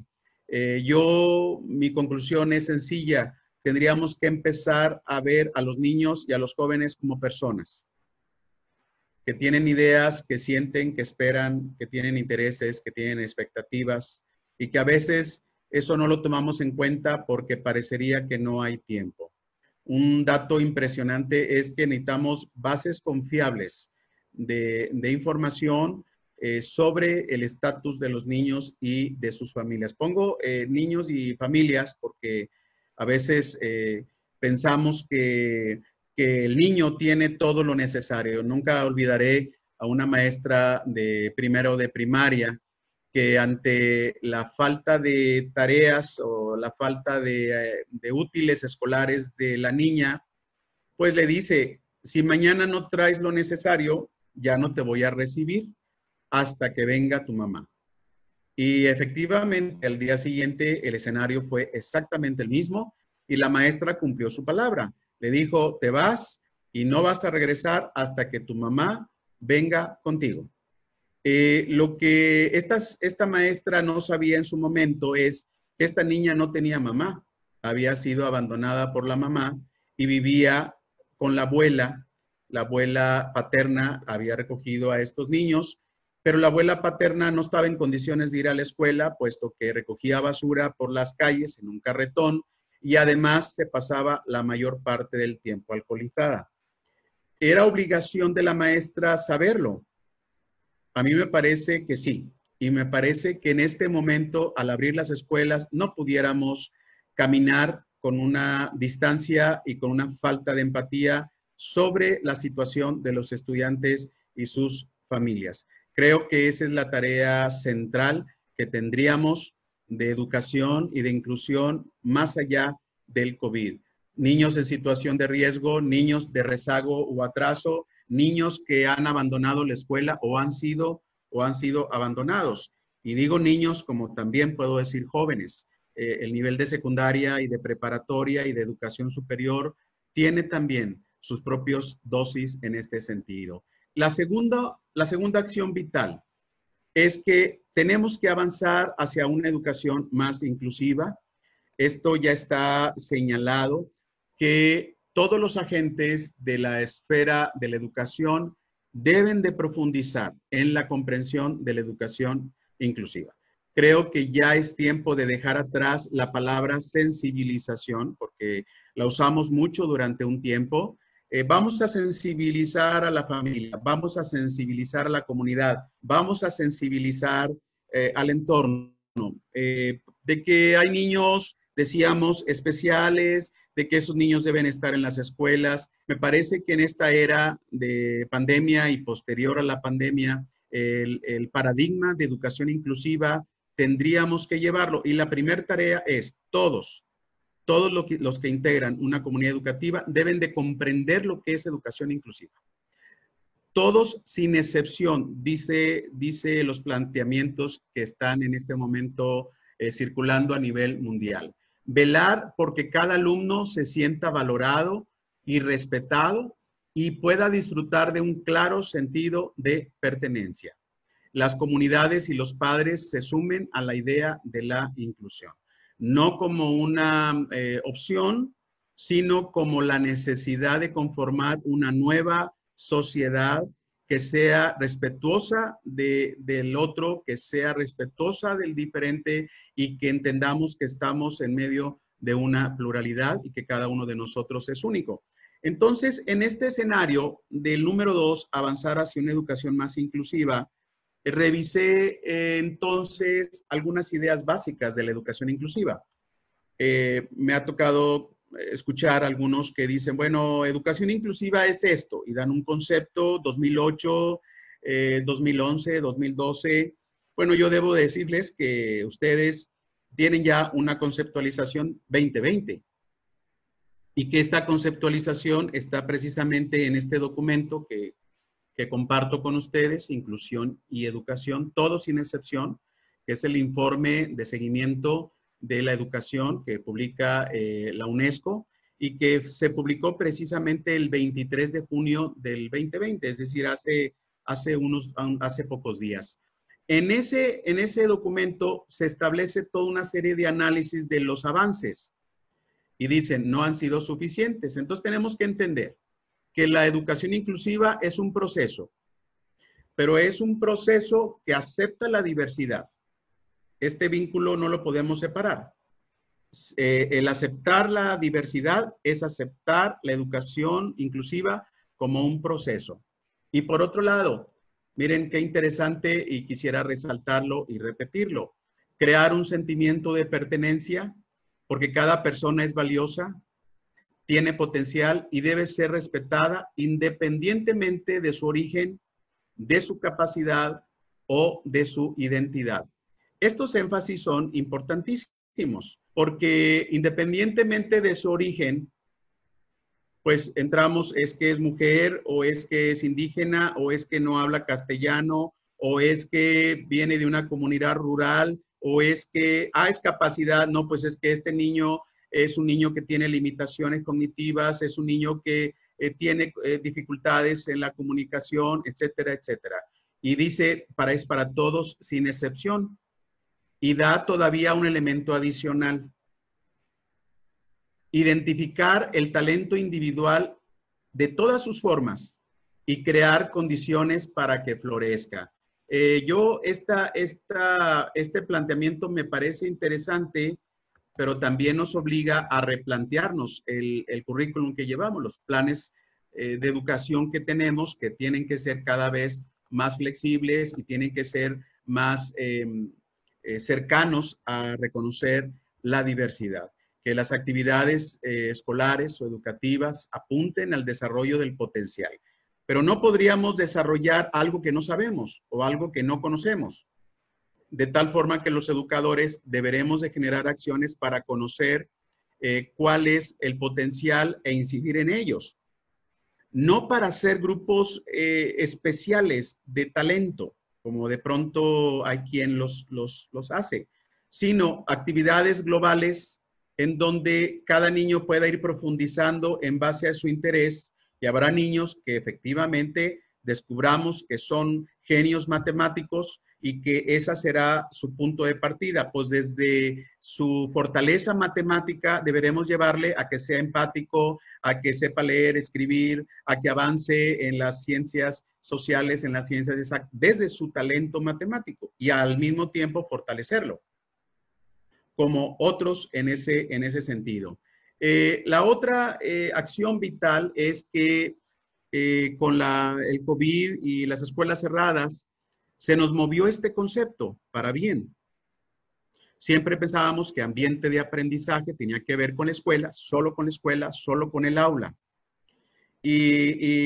Mi conclusión es sencilla. Tendríamos que empezar a ver a los niños y a los jóvenes como personas que tienen ideas, que sienten, que esperan, que tienen intereses, que tienen expectativas y que a veces eso no lo tomamos en cuenta porque parecería que no hay tiempo. Un dato impresionante es que necesitamos bases confiables de información sobre el estatus de los niños y de sus familias. Pongo niños y familias porque a veces pensamos que el niño tiene todo lo necesario. Nunca olvidaré a una maestra de primero de primaria que ante la falta de tareas o la falta de útiles escolares de la niña, pues le dice, si mañana no traes lo necesario, ya no te voy a recibir hasta que venga tu mamá. Y efectivamente, al día siguiente, el escenario fue exactamente el mismo y la maestra cumplió su palabra. Le dijo, te vas y no vas a regresar hasta que tu mamá venga contigo. Lo que esta maestra no sabía en su momento es que esta niña no tenía mamá. Había sido abandonada por la mamá y vivía con la abuela. La abuela paterna había recogido a estos niños, pero la abuela paterna no estaba en condiciones de ir a la escuela, puesto que recogía basura por las calles en un carretón y además se pasaba la mayor parte del tiempo alcoholizada. Era obligación de la maestra saberlo. A mí me parece que sí, y me parece que en este momento, al abrir las escuelas, no pudiéramos caminar con una distancia y con una falta de empatía sobre la situación de los estudiantes y sus familias. Creo que esa es la tarea central que tendríamos de educación y de inclusión más allá del COVID. Niños en situación de riesgo, niños de rezago o atraso, niños que han abandonado la escuela o han sido abandonados. Y digo niños como también puedo decir jóvenes. el nivel de secundaria y de preparatoria y de educación superior, tiene también sus propios dosis en este sentido. La segunda acción vital es que tenemos que avanzar hacia una educación más inclusiva. Esto ya está señalado, que todos los agentes de la esfera de la educación deben de profundizar en la comprensión de la educación inclusiva. Creo que ya es tiempo de dejar atrás la palabra sensibilización, porque la usamos mucho durante un tiempo. Vamos a sensibilizar a la familia, vamos a sensibilizar a la comunidad, vamos a sensibilizar al entorno, de que hay niños, decíamos, especiales, de que esos niños deben estar en las escuelas. Me parece que en esta era de pandemia y posterior a la pandemia, el paradigma de educación inclusiva tendríamos que llevarlo. Y la primera tarea es todos los que integran una comunidad educativa deben de comprender lo que es educación inclusiva. Todos, sin excepción, dice los planteamientos que están en este momento circulando a nivel mundial. Velar porque cada alumno se sienta valorado y respetado y pueda disfrutar de un claro sentido de pertenencia. Las comunidades y los padres se sumen a la idea de la inclusión, no como una opción, sino como la necesidad de conformar una nueva sociedad que sea respetuosa del otro, que sea respetuosa del diferente y que entendamos que estamos en medio de una pluralidad y que cada uno de nosotros es único. Entonces, en este escenario del número 2, avanzar hacia una educación más inclusiva, revisé entonces algunas ideas básicas de la educación inclusiva. Me ha tocado escuchar algunos que dicen, bueno, educación inclusiva es esto, y dan un concepto, 2008, 2011, 2012. Bueno, yo debo decirles que ustedes tienen ya una conceptualización 2020 y que esta conceptualización está precisamente en este documento que comparto con ustedes, Inclusión y Educación, todos sin excepción, que es el informe de seguimiento de la educación que publica la UNESCO y que se publicó precisamente el 23 de junio del 2020, es decir, hace pocos días. En ese documento se establece toda una serie de análisis de los avances y dicen, no han sido suficientes. Entonces tenemos que entender que la educación inclusiva es un proceso, pero es un proceso que acepta la diversidad. Este vínculo no lo podemos separar. El aceptar la diversidad es aceptar la educación inclusiva como un proceso. Y por otro lado, miren qué interesante y quisiera resaltarlo y repetirlo. Crear un sentimiento de pertenencia, porque cada persona es valiosa, tiene potencial y debe ser respetada independientemente de su origen, de su capacidad o de su identidad. Estos énfasis son importantísimos porque independientemente de su origen, pues entramos, es que es mujer o es que es indígena o es que no habla castellano o es que viene de una comunidad rural o es que, es capacidad, no, pues es que este niño es un niño que tiene limitaciones cognitivas, es un niño que tiene dificultades en la comunicación, etcétera, etcétera. Y dice, es para todos sin excepción. Y da todavía un elemento adicional. Identificar el talento individual de todas sus formas y crear condiciones para que florezca. Este planteamiento me parece interesante, pero también nos obliga a replantearnos el currículum que llevamos, los planes de educación que tenemos, que tienen que ser cada vez más flexibles y tienen que ser más cercanos a reconocer la diversidad. Que las actividades escolares o educativas apunten al desarrollo del potencial. Pero no podríamos desarrollar algo que no sabemos o algo que no conocemos. De tal forma que los educadores deberemos de generar acciones para conocer cuál es el potencial e incidir en ellos. No para hacer grupos especiales de talento, como de pronto hay quien los hace, sino actividades globales en donde cada niño pueda ir profundizando en base a su interés, y habrá niños que efectivamente descubramos que son genios matemáticos y que esa será su punto de partida, pues desde su fortaleza matemática deberemos llevarle a que sea empático, a que sepa leer, escribir, a que avance en las ciencias sociales, en las ciencias exactas, desde su talento matemático, y al mismo tiempo fortalecerlo, como otros en ese sentido. La otra acción vital es que con el COVID y las escuelas cerradas, se nos movió este concepto para bien. Siempre pensábamos que ambiente de aprendizaje tenía que ver con la escuela, solo con el aula. Y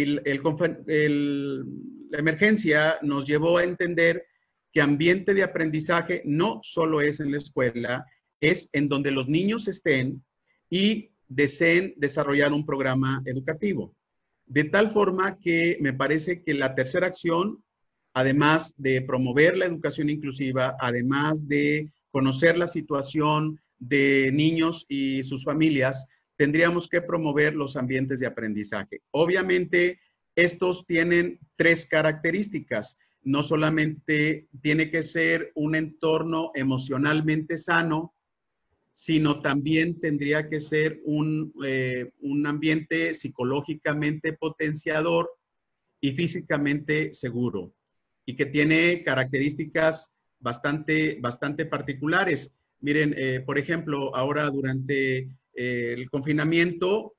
la emergencia nos llevó a entender que ambiente de aprendizaje no solo es en la escuela, es en donde los niños estén y deseen desarrollar un programa educativo. De tal forma que me parece que la tercera acción, además de promover la educación inclusiva, además de conocer la situación de niños y sus familias, tendríamos que promover los ambientes de aprendizaje. Obviamente, estos tienen 3 características. No solamente tiene que ser un entorno emocionalmente sano, sino también tendría que ser un ambiente psicológicamente potenciador y físicamente seguro, y que tiene características bastante particulares. Miren, por ejemplo, ahora durante el confinamiento,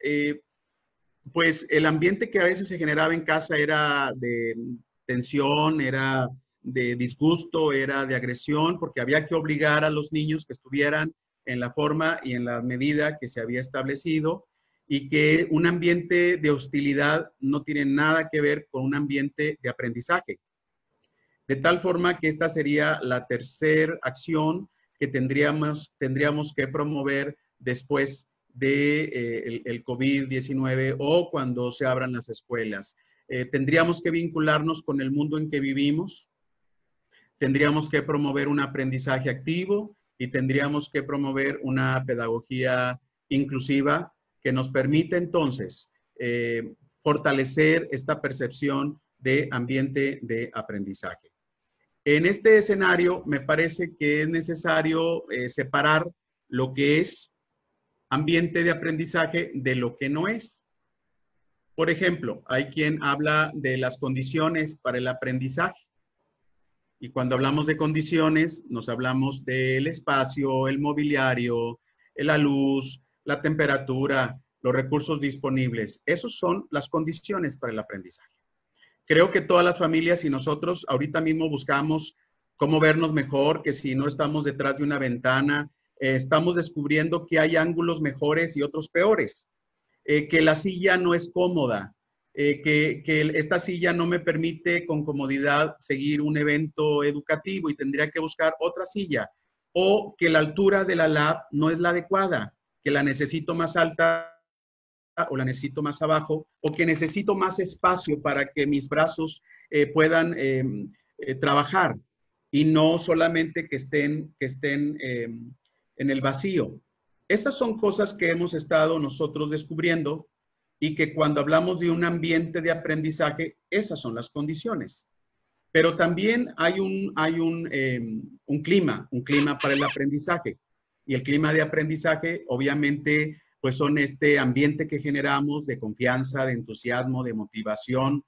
pues el ambiente que a veces se generaba en casa era de tensión, era de disgusto, era de agresión, porque había que obligar a los niños que estuvieran en la forma y en la medida que se había establecido, y que un ambiente de hostilidad no tiene nada que ver con un ambiente de aprendizaje. De tal forma que esta sería la tercera acción que tendríamos que promover después de el COVID-19 o cuando se abran las escuelas. Tendríamos que vincularnos con el mundo en que vivimos, tendríamos que promover un aprendizaje activo y tendríamos que promover una pedagogía inclusiva que nos permita entonces fortalecer esta percepción de ambiente de aprendizaje. En este escenario me parece que es necesario separar lo que es ambiente de aprendizaje de lo que no es. Por ejemplo, hay quien habla de las condiciones para el aprendizaje. Y cuando hablamos de condiciones, nos hablamos del espacio, el mobiliario, la luz, la temperatura, los recursos disponibles. Esas son las condiciones para el aprendizaje. Creo que todas las familias y nosotros ahorita mismo buscamos cómo vernos mejor, que si no estamos detrás de una ventana, estamos descubriendo que hay ángulos mejores y otros peores, que la silla no es cómoda, que esta silla no me permite con comodidad seguir un evento educativo y tendría que buscar otra silla, o que la altura de la lab no es la adecuada, que la necesito más alta o la necesito más abajo, o que necesito más espacio para que mis brazos puedan trabajar y no solamente que estén en el vacío. Estas son cosas que hemos estado nosotros descubriendo y que cuando hablamos de un ambiente de aprendizaje, esas son las condiciones. Pero también hay un clima para el aprendizaje. Y el clima de aprendizaje, obviamente, pues son este ambiente que generamos de confianza, de entusiasmo, de motivación.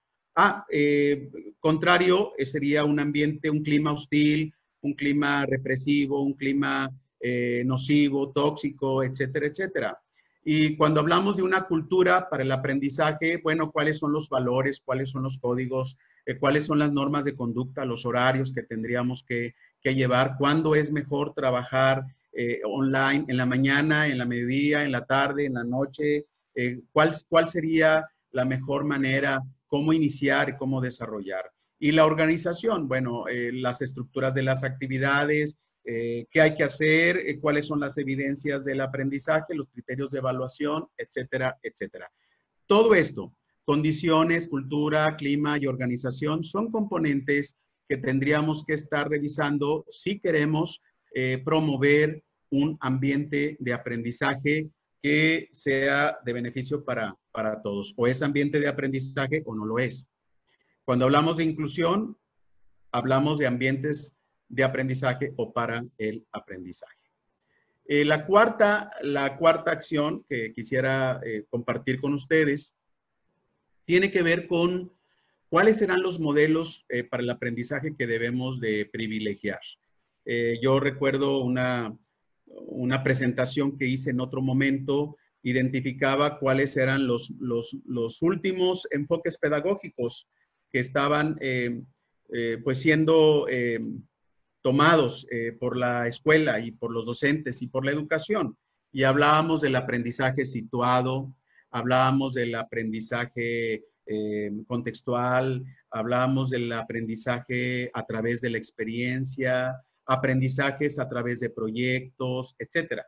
Contrario, sería un ambiente, un clima hostil, un clima represivo, un clima nocivo, tóxico, etcétera, etcétera. Y cuando hablamos de una cultura para el aprendizaje, bueno, ¿cuáles son los valores? ¿Cuáles son los códigos? ¿Cuáles son las normas de conducta? Los horarios que tendríamos que llevar. ¿Cuándo es mejor trabajar online? ¿En la mañana, en la mediodía, en la tarde, en la noche? ¿Cuál sería la mejor manera? ¿Cómo iniciar y cómo desarrollar? Y la organización, bueno, las estructuras de las actividades, qué hay que hacer, cuáles son las evidencias del aprendizaje, los criterios de evaluación, etcétera, etcétera. Todo esto, condiciones, cultura, clima y organización, son componentes que tendríamos que estar revisando si queremos promover un ambiente de aprendizaje que sea de beneficio para todos. O es ambiente de aprendizaje o no lo es. Cuando hablamos de inclusión, hablamos de ambientes de aprendizaje o para el aprendizaje. La cuarta acción que quisiera compartir con ustedes tiene que ver con cuáles serán los modelos para el aprendizaje que debemos de privilegiar. Yo recuerdo una presentación que hice en otro momento, identificaba cuáles eran los últimos enfoques pedagógicos que estaban pues siendo tomados por la escuela y por los docentes y por la educación. Y hablábamos del aprendizaje situado, hablábamos del aprendizaje contextual, hablábamos del aprendizaje a través de la experiencia, aprendizajes a través de proyectos, etcétera.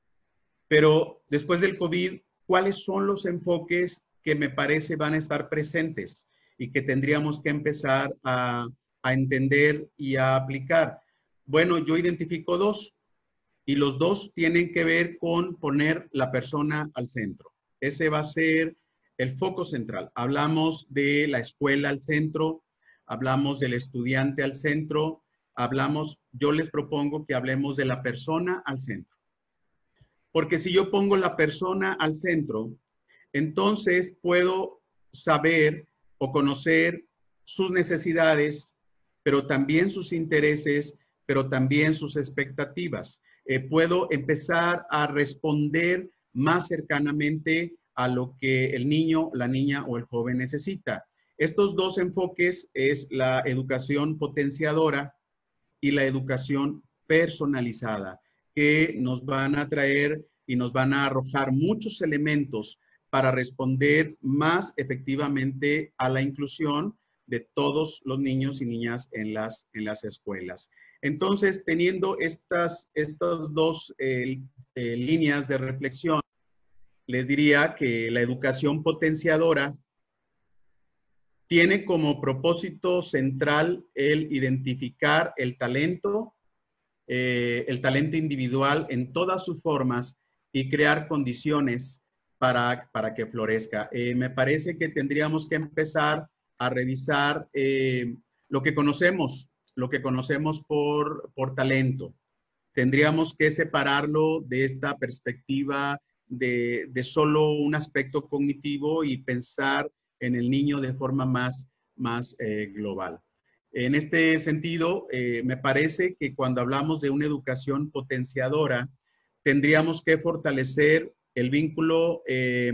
Pero después del COVID, ¿cuáles son los enfoques que me parece van a estar presentes y que tendríamos que empezar a entender y a aplicar? Bueno, yo identifico dos y los dos tienen que ver con poner la persona al centro. Ese va a ser el foco central. Hablamos de la escuela al centro, hablamos del estudiante al centro, yo les propongo que hablemos de la persona al centro. Porque si yo pongo la persona al centro, entonces puedo saber o conocer sus necesidades, pero también sus intereses, pero también sus expectativas. Puedo empezar a responder más cercanamente a lo que el niño, la niña o el joven necesita. Estos dos enfoques es la educación potenciadora y la educación personalizada, que nos van a traer y nos van a arrojar muchos elementos para responder más efectivamente a la inclusión de todos los niños y niñas en las escuelas. Entonces, teniendo estas dos líneas de reflexión, les diría que la educación potenciadora tiene como propósito central el identificar el talento individual en todas sus formas y crear condiciones para que florezca. Me parece que tendríamos que empezar a revisar lo que conocemos por talento. Tendríamos que separarlo de esta perspectiva de solo un aspecto cognitivo y pensar en el niño de forma más global. En este sentido, me parece que cuando hablamos de una educación potenciadora, tendríamos que fortalecer el vínculo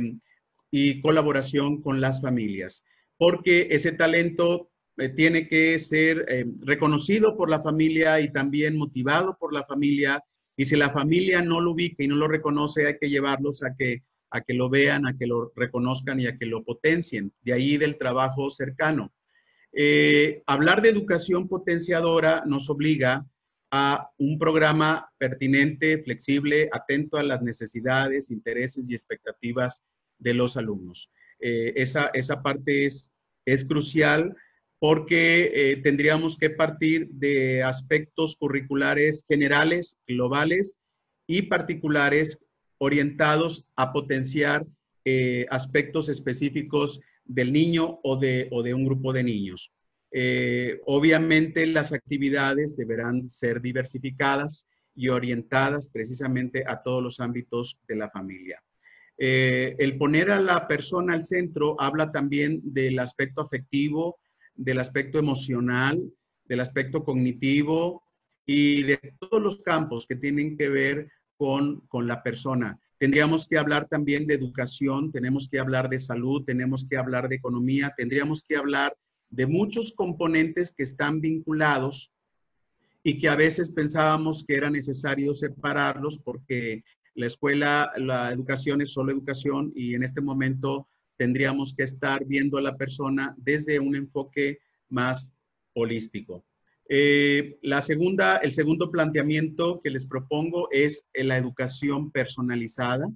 y colaboración con las familias, porque ese talento tiene que ser reconocido por la familia y también motivado por la familia, y si la familia no lo ubica y no lo reconoce, hay que llevarlos a que lo vean, a que lo reconozcan y a que lo potencien. De ahí del trabajo cercano. Hablar de educación potenciadora nos obliga a un programa pertinente, flexible, atento a las necesidades, intereses y expectativas de los alumnos. Esa parte es crucial porque tendríamos que partir de aspectos curriculares generales, globales y particulares orientados a potenciar aspectos específicos del niño o de un grupo de niños. Obviamente las actividades deberán ser diversificadas y orientadas precisamente a todos los ámbitos de la familia. El poner a la persona al centro habla también del aspecto afectivo, del aspecto emocional, del aspecto cognitivo y de todos los campos que tienen que ver con la persona. Tendríamos que hablar también de educación, tenemos que hablar de salud, tenemos que hablar de economía, tendríamos que hablar de muchos componentes que están vinculados y que a veces pensábamos que era necesario separarlos porque la escuela, la educación es solo educación y en este momento tendríamos que estar viendo a la persona desde un enfoque más holístico. El segundo planteamiento que les propongo es la educación personalizada.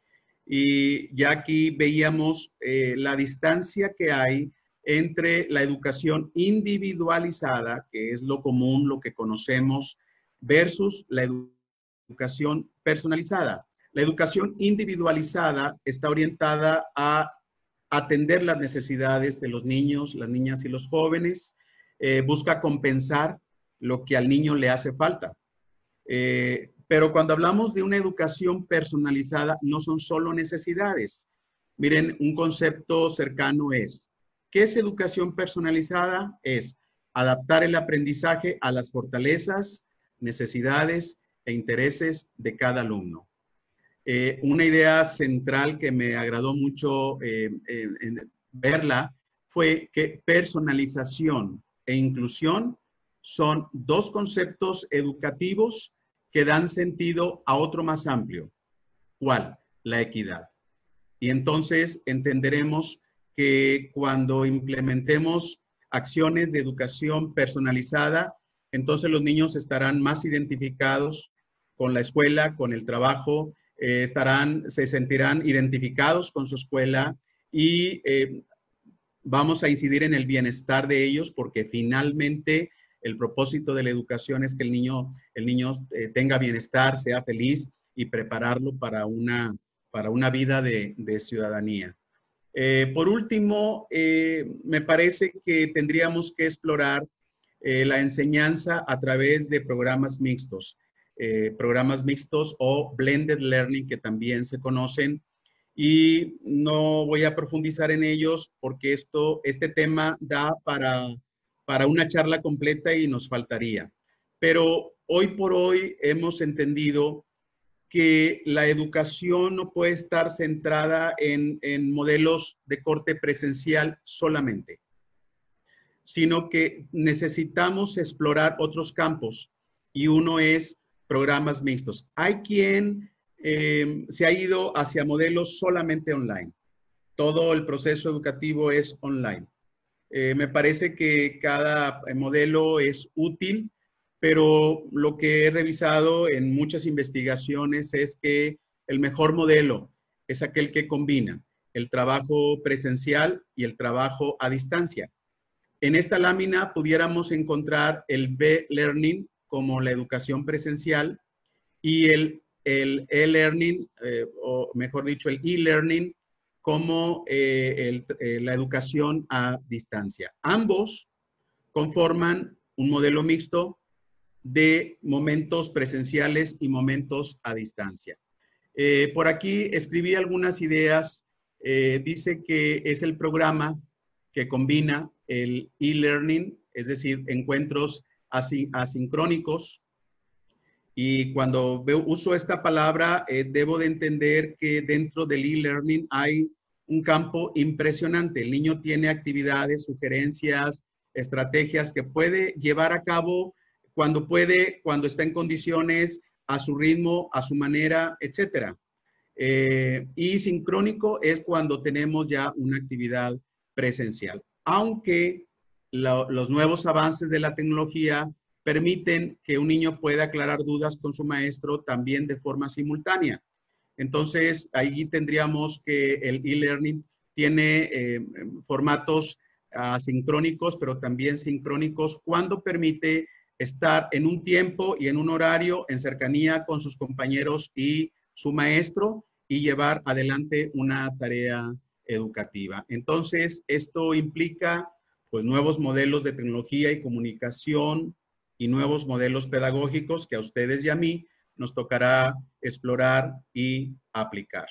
Y ya aquí veíamos la distancia que hay entre la educación individualizada, que es lo común, lo que conocemos, versus la educación personalizada. La educación individualizada está orientada a atender las necesidades de los niños, las niñas y los jóvenes, busca compensar lo que al niño le hace falta. Pero cuando hablamos de una educación personalizada, no son solo necesidades. Miren, un concepto cercano es, ¿qué es educación personalizada? Es adaptar el aprendizaje a las fortalezas, necesidades e intereses de cada alumno. Una idea central que me agradó mucho verla fue que personalización e inclusión son dos conceptos educativos que dan sentido a otro más amplio. ¿Cuál? La equidad. Y entonces entenderemos que cuando implementemos acciones de educación personalizada, entonces los niños estarán más identificados con la escuela, con el trabajo, se sentirán identificados con su escuela y vamos a incidir en el bienestar de ellos porque finalmente el propósito de la educación es que el niño tenga bienestar, sea feliz y prepararlo para una vida de ciudadanía. Por último, me parece que tendríamos que explorar la enseñanza a través de programas mixtos o blended learning, que también se conocen, y no voy a profundizar en ellos porque este tema da para una charla completa y nos faltaría. Pero hoy por hoy hemos entendido que la educación no puede estar centrada en modelos de corte presencial solamente, sino que necesitamos explorar otros campos y uno es programas mixtos. Hay quien se ha ido hacia modelos solamente online. Todo el proceso educativo es online. Me parece que cada modelo es útil, pero lo que he revisado en muchas investigaciones es que el mejor modelo es aquel que combina el trabajo presencial y el trabajo a distancia. En esta lámina pudiéramos encontrar el B-Learning como la educación presencial y el e-learning, o mejor dicho, el e-learning como la educación a distancia. Ambos conforman un modelo mixto de momentos presenciales y momentos a distancia. Por aquí escribí algunas ideas. Dice que es el programa que combina el e-learning, es decir, encuentros asincrónicos. Y cuando uso esta palabra, debo de entender que dentro del e-learning hay un campo impresionante. El niño tiene actividades, sugerencias, estrategias que puede llevar a cabo cuando puede, cuando está en condiciones, a su ritmo, a su manera, etc. Y sincrónico es cuando tenemos ya una actividad presencial. Aunque los nuevos avances de la tecnología permiten que un niño pueda aclarar dudas con su maestro también de forma simultánea. Entonces, ahí tendríamos que el e-learning tiene formatos asincrónicos, pero también sincrónicos, cuando permite estar en un tiempo y en un horario en cercanía con sus compañeros y su maestro y llevar adelante una tarea educativa. Entonces, esto implica pues nuevos modelos de tecnología y comunicación y nuevos modelos pedagógicos que a ustedes y a mí nos tocará explorar y aplicar.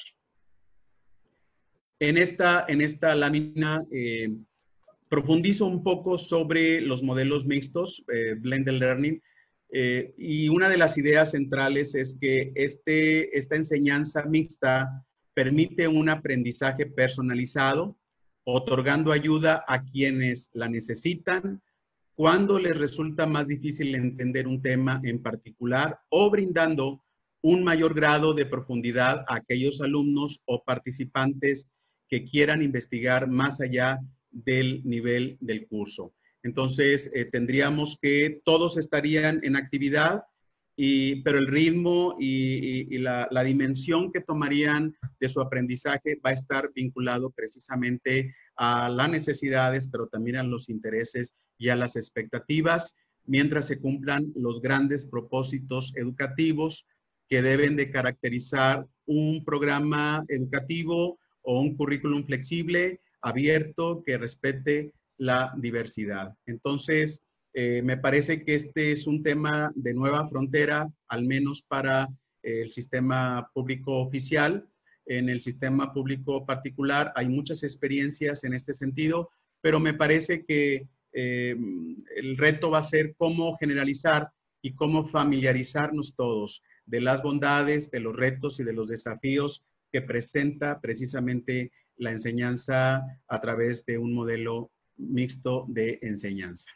En esta lámina profundizo un poco sobre los modelos mixtos, blended learning, y una de las ideas centrales es que esta enseñanza mixta permite un aprendizaje personalizado, otorgando ayuda a quienes la necesitan, cuando les resulta más difícil entender un tema en particular o brindando un mayor grado de profundidad a aquellos alumnos o participantes que quieran investigar más allá del nivel del curso. Entonces, tendríamos que todos estarían en actividad, pero el ritmo y la dimensión que tomarían de su aprendizaje va a estar vinculado precisamente a las necesidades, pero también a los intereses y a las expectativas mientras se cumplan los grandes propósitos educativos que deben de caracterizar un programa educativo o un currículum flexible, abierto, que respete la diversidad. Entonces, me parece que este es un tema de nueva frontera, al menos para el sistema público oficial. En el sistema público particular hay muchas experiencias en este sentido, pero me parece que el reto va a ser cómo generalizar y cómo familiarizarnos todos de las bondades, de los retos y de los desafíos que presenta precisamente la enseñanza a través de un modelo mixto de enseñanza.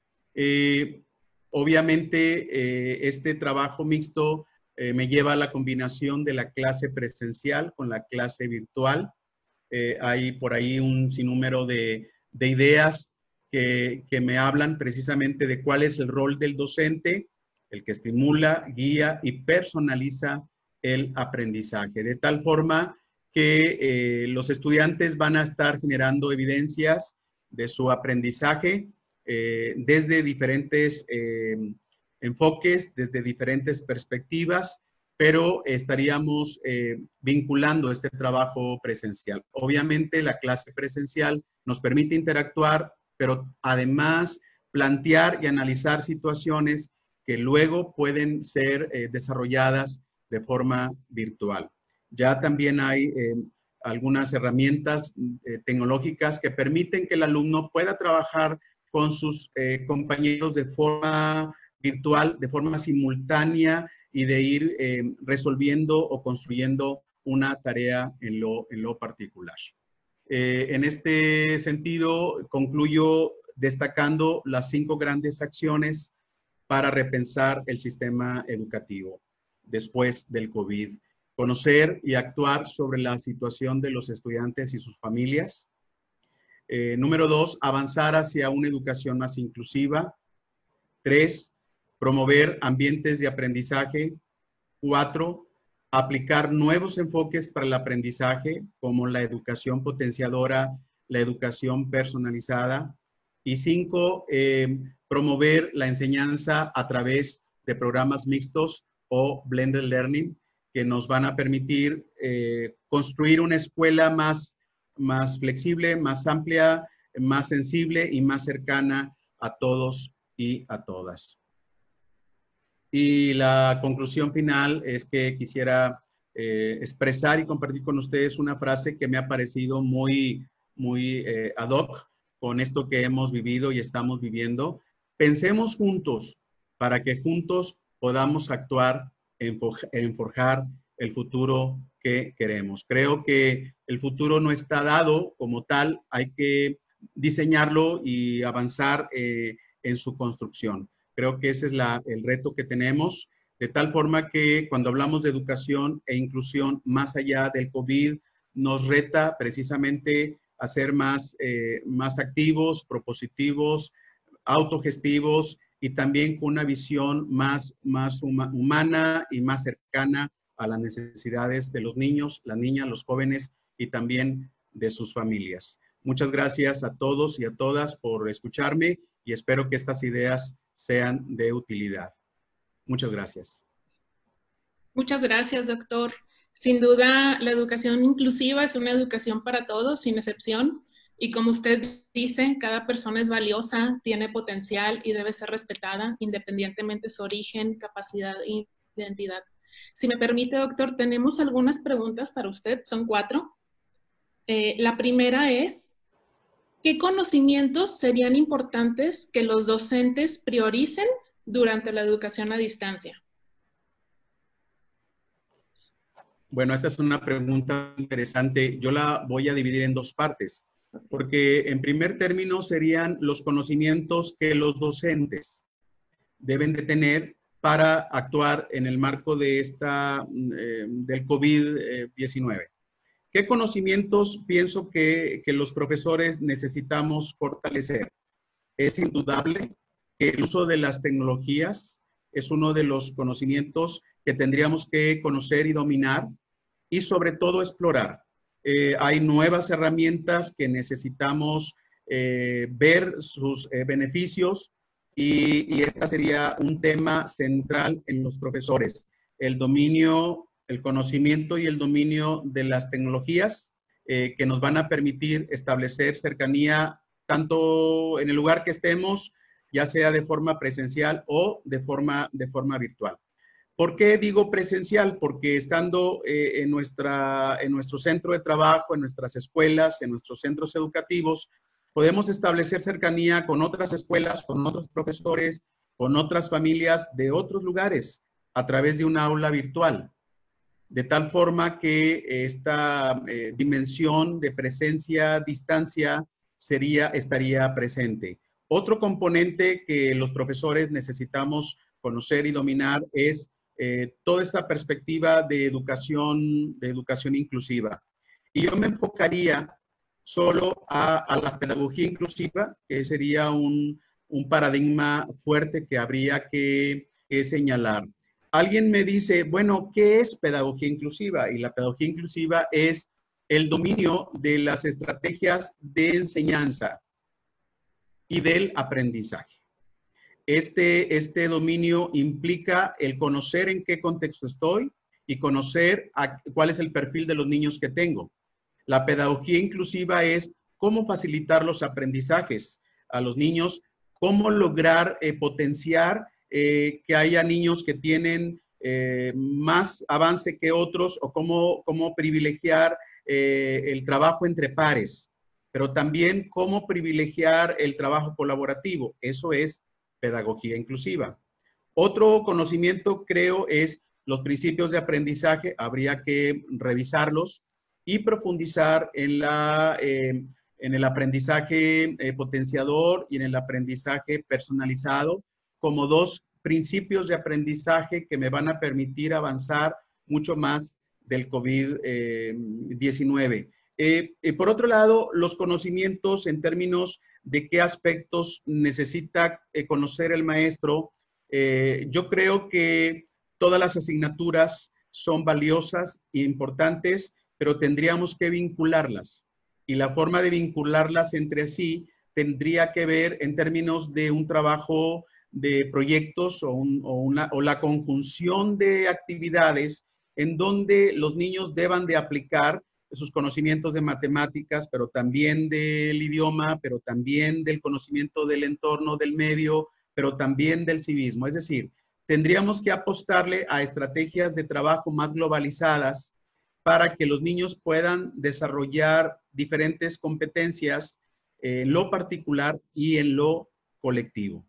Obviamente, este trabajo mixto me lleva a la combinación de la clase presencial con la clase virtual. Hay por ahí un sinnúmero de ideas que me hablan precisamente de cuál es el rol del docente, el que estimula, guía y personaliza el aprendizaje, de tal forma que los estudiantes van a estar generando evidencias de su aprendizaje desde diferentes enfoques, desde diferentes perspectivas, pero estaríamos vinculando este trabajo presencial. Obviamente la clase presencial nos permite interactuar, pero además plantear y analizar situaciones que luego pueden ser desarrolladas de forma virtual. Ya también hay algunas herramientas tecnológicas que permiten que el alumno pueda trabajar con sus compañeros de forma virtual, de forma simultánea y de ir resolviendo o construyendo una tarea en lo particular. En este sentido, concluyo destacando las 5 grandes acciones para repensar el sistema educativo después del COVID. Conocer y actuar sobre la situación de los estudiantes y sus familias. Número 2, avanzar hacia una educación más inclusiva. 3, promover ambientes de aprendizaje. 4, aplicar nuevos enfoques para el aprendizaje, como la educación potenciadora, la educación personalizada. Y 5, promover la enseñanza a través de programas mixtos o blended learning, que nos van a permitir construir una escuela más flexible, más amplia, más sensible y más cercana a todos y a todas. Y la conclusión final es que quisiera expresar y compartir con ustedes una frase que me ha parecido muy ad hoc con esto que hemos vivido y estamos viviendo. Pensemos juntos para que juntos podamos actuar en forjar el futuro que queremos. Creo que el futuro no está dado como tal, hay que diseñarlo y avanzar en su construcción. Creo que ese es el reto que tenemos, de tal forma que cuando hablamos de educación e inclusión más allá del COVID, nos reta precisamente a ser más activos, propositivos, autogestivos y también con una visión más humana y más cercana a las necesidades de los niños, las niñas, los jóvenes y también de sus familias. Muchas gracias a todos y a todas por escucharme y espero que estas ideas sean de utilidad. Muchas gracias. Muchas gracias, doctor. Sin duda, la educación inclusiva es una educación para todos, sin excepción. Y como usted dice, cada persona es valiosa, tiene potencial y debe ser respetada, independientemente de su origen, capacidad e identidad. Si me permite, doctor, tenemos algunas preguntas para usted, son 4. La primera es, ¿qué conocimientos serían importantes que los docentes prioricen durante la educación a distancia? Bueno, esta es una pregunta interesante. Yo la voy a dividir en 2 partes, porque en primer término serían los conocimientos que los docentes deben de tener para actuar en el marco de del COVID-19. ¿Qué conocimientos pienso que los profesores necesitamos fortalecer? Es indudable que el uso de las tecnologías es uno de los conocimientos que tendríamos que conocer y dominar y sobre todo explorar. Hay nuevas herramientas que necesitamos ver sus beneficios y este sería un tema central en los profesores, el dominio, el conocimiento y el dominio de las tecnologías que nos van a permitir establecer cercanía tanto en el lugar que estemos, ya sea de forma presencial o de forma virtual. ¿Por qué digo presencial? Porque estando en nuestro centro de trabajo, en nuestras escuelas, en nuestros centros educativos, podemos establecer cercanía con otras escuelas, con otros profesores, con otras familias de otros lugares a través de una aula virtual. De tal forma que esta dimensión de presencia, distancia, estaría presente. Otro componente que los profesores necesitamos conocer y dominar es toda esta perspectiva de educación inclusiva. Y yo me enfocaría solo a la pedagogía inclusiva, que sería un paradigma fuerte que habría que señalar. Alguien me dice, bueno, ¿qué es pedagogía inclusiva? Y la pedagogía inclusiva es el dominio de las estrategias de enseñanza y del aprendizaje. Este dominio implica el conocer en qué contexto estoy y conocer cuál es el perfil de los niños que tengo. La pedagogía inclusiva es cómo facilitar los aprendizajes a los niños, cómo lograr potenciar que haya niños que tienen más avance que otros o cómo privilegiar el trabajo entre pares, pero también cómo privilegiar el trabajo colaborativo. Eso es pedagogía inclusiva. Otro conocimiento, creo, es los principios de aprendizaje. Habría que revisarlos y profundizar en el aprendizaje potenciador y en el aprendizaje personalizado como dos principios de aprendizaje que me van a permitir avanzar mucho más del COVID-19. Por otro lado, los conocimientos en términos de qué aspectos necesita conocer el maestro. Yo creo que todas las asignaturas son valiosas e importantes, pero tendríamos que vincularlas. Y la forma de vincularlas entre sí tendría que ver en términos de un trabajo de proyectos o la conjunción de actividades en donde los niños deban de aplicar sus conocimientos de matemáticas, pero también del idioma, pero también del conocimiento del entorno, del medio, pero también del civismo. Es decir, tendríamos que apostarle a estrategias de trabajo más globalizadas para que los niños puedan desarrollar diferentes competencias en lo particular y en lo colectivo.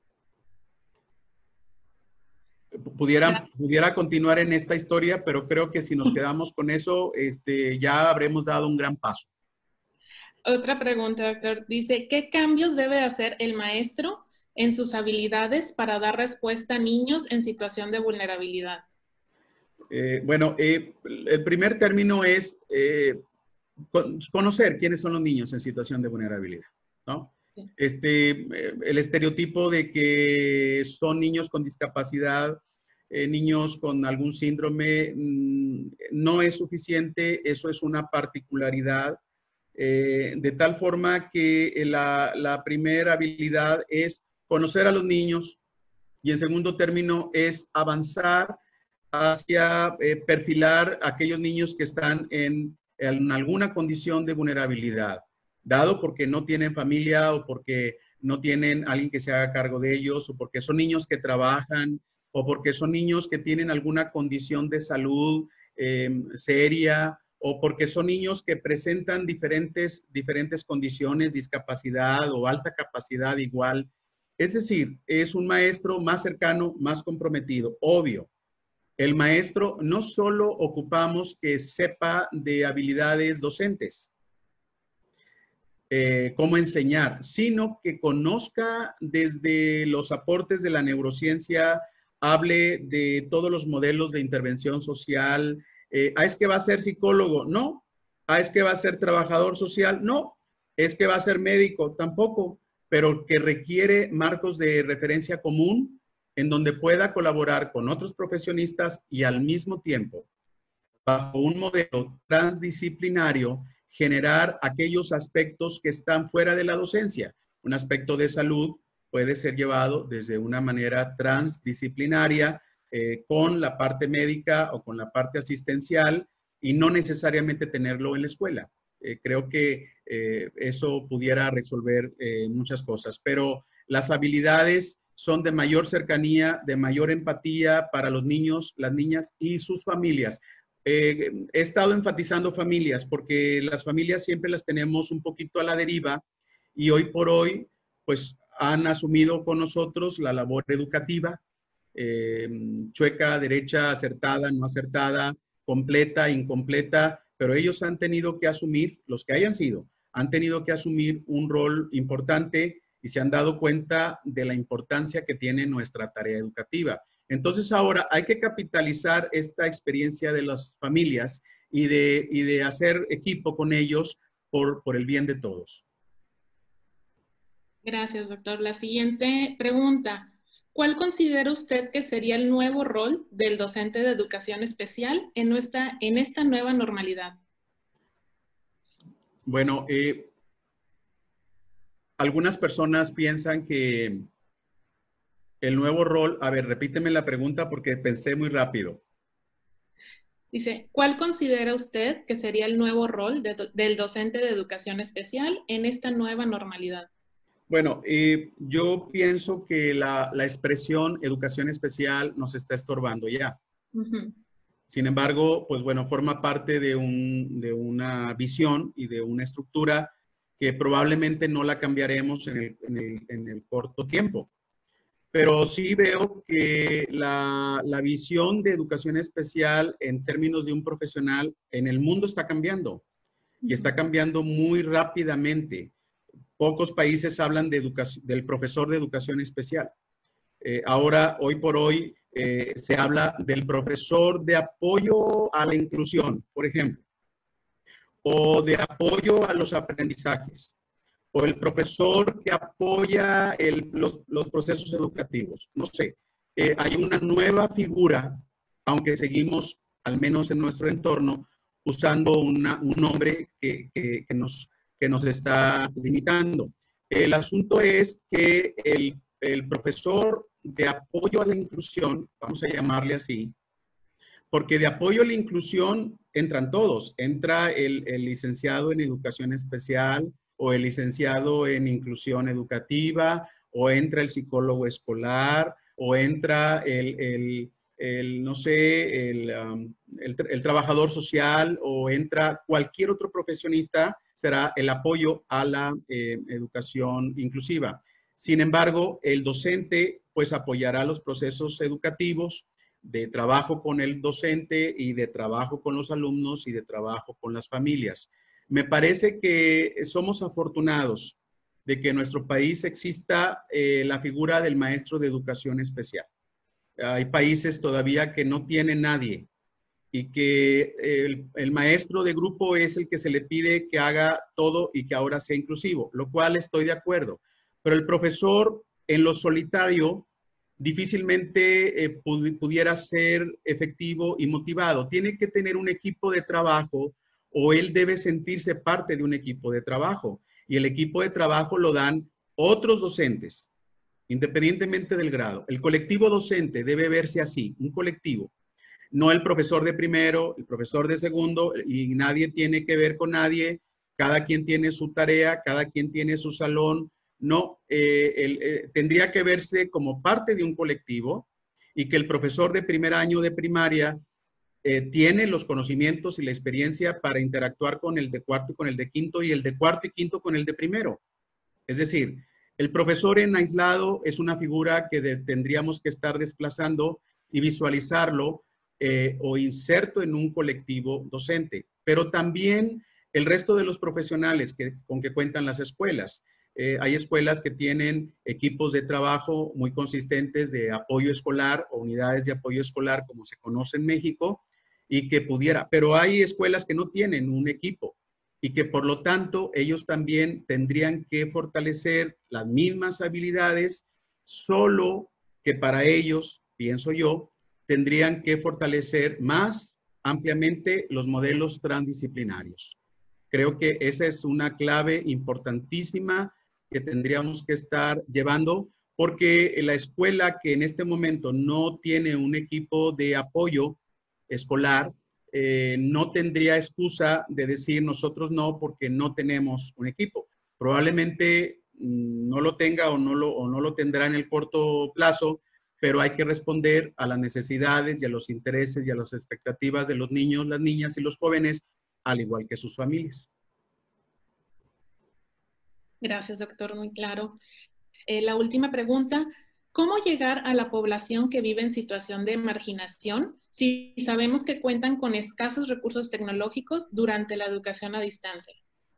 Pudiera continuar en esta historia, pero creo que si nos quedamos con eso, ya habremos dado un gran paso. Otra pregunta, doctor. Dice, ¿qué cambios debe hacer el maestro en sus habilidades para dar respuesta a niños en situación de vulnerabilidad? Bueno, el primer término es conocer quiénes son los niños en situación de vulnerabilidad, ¿no? Sí. El estereotipo de que son niños con discapacidad, niños con algún síndrome, no es suficiente. Eso es una particularidad, de tal forma que la primera habilidad es conocer a los niños y en segundo término es avanzar hacia perfilar a aquellos niños que están en alguna condición de vulnerabilidad, dado porque no tienen familia o porque no tienen alguien que se haga cargo de ellos, o porque son niños que trabajan, o porque son niños que tienen alguna condición de salud seria, o porque son niños que presentan diferentes condiciones, discapacidad o alta capacidad igual. Es decir, es un maestro más cercano, más comprometido, obvio. El maestro no solo ocupamos que sepa de habilidades docentes, cómo enseñar, sino que conozca desde los aportes de la neurociencia, hable de todos los modelos de intervención social. ¿Es que va a ser psicólogo? No. ¿Es que va a ser trabajador social? No. ¿Es que va a ser médico? Tampoco. Pero que requiere marcos de referencia común en donde pueda colaborar con otros profesionistas y al mismo tiempo, bajo un modelo transdisciplinario, generar aquellos aspectos que están fuera de la docencia. Un aspecto de salud, puede ser llevado desde una manera transdisciplinaria con la parte médica o con la parte asistencial y no necesariamente tenerlo en la escuela. Creo que eso pudiera resolver muchas cosas, pero las habilidades son de mayor cercanía, de mayor empatía para los niños, las niñas y sus familias. He estado enfatizando familias porque las familias siempre las tenemos un poquito a la deriva y hoy por hoy pues han asumido con nosotros la labor educativa, chueca, derecha, acertada, no acertada, completa, incompleta, pero ellos han tenido que asumir, los que hayan sido, han tenido que asumir un rol importante y se han dado cuenta de la importancia que tiene nuestra tarea educativa. Entonces ahora hay que capitalizar esta experiencia de las familias y de hacer equipo con ellos por el bien de todos. Gracias, doctor. La siguiente pregunta. ¿Cuál considera usted que sería el nuevo rol del docente de educación especial en esta nueva normalidad? Bueno, algunas personas piensan que el nuevo rol, a ver, repíteme la pregunta porque pensé muy rápido. Dice, ¿cuál considera usted que sería el nuevo rol del docente de educación especial en esta nueva normalidad? Bueno, yo pienso que la expresión educación especial nos está estorbando ya. Sin embargo, pues bueno, forma parte de una visión y de una estructura que probablemente no la cambiaremos en el corto tiempo. Pero sí veo que la visión de educación especial en términos de un profesional en el mundo está cambiando y está cambiando muy rápidamente. Pocos países hablan del profesor de educación especial. Ahora, hoy por hoy, se habla del profesor de apoyo a la inclusión, por ejemplo, o de apoyo a los aprendizajes, o el profesor que apoya los procesos educativos. No sé, hay una nueva figura, aunque seguimos, al menos en nuestro entorno, usando un nombre que nos está limitando. El asunto es que el profesor de apoyo a la inclusión, vamos a llamarle así, porque de apoyo a la inclusión entran todos. Entra el licenciado en educación especial o el licenciado en inclusión educativa, o entra el psicólogo escolar, o entra no sé, el trabajador social, o entra cualquier otro profesionista, será el apoyo a la educación inclusiva. Sin embargo, el docente pues apoyará los procesos educativos de trabajo con el docente y de trabajo con los alumnos y de trabajo con las familias. Me parece que somos afortunados de que en nuestro país exista la figura del maestro de educación especial. Hay países todavía que no tienen nadie y que el maestro de grupo es el que se le pide que haga todo y que ahora sea inclusivo, lo cual estoy de acuerdo. Pero el profesor en lo solitario difícilmente pudiera ser efectivo y motivado. Tiene que tener un equipo de trabajo o él debe sentirse parte de un equipo de trabajo. Y el equipo de trabajo lo dan otros docentes, independientemente del grado. El colectivo docente debe verse así, un colectivo. No el profesor de primero, el profesor de segundo, y nadie tiene que ver con nadie. Cada quien tiene su tarea, cada quien tiene su salón. No, tendría que verse como parte de un colectivo y que el profesor de primer año de primaria tiene los conocimientos y la experiencia para interactuar con el de cuarto y con el de quinto, y el de cuarto y quinto con el de primero. Es decir, el profesor en aislado es una figura que tendríamos que estar desplazando y visualizarlo o inserto en un colectivo docente. Pero también el resto de los profesionales con que cuentan las escuelas. Hay escuelas que tienen equipos de trabajo muy consistentes de apoyo escolar o unidades de apoyo escolar, como se conoce en México, y que pero hay escuelas que no tienen un equipo y que por lo tanto ellos también tendrían que fortalecer las mismas habilidades, solo que para ellos, pienso yo, tendrían que fortalecer más ampliamente los modelos transdisciplinarios. Creo que esa es una clave importantísima que tendríamos que estar llevando, porque la escuela que en este momento no tiene un equipo de apoyo escolar, no tendría excusa de decir nosotros no porque no tenemos un equipo. Probablemente no lo tenga o no lo tendrá en el corto plazo, pero hay que responder a las necesidades y a los intereses y a las expectativas de los niños, las niñas y los jóvenes, al igual que sus familias. Gracias, doctor, muy claro. La última pregunta, ¿cómo llegar a la población que vive en situación de marginación si sabemos que cuentan con escasos recursos tecnológicos durante la educación a distancia?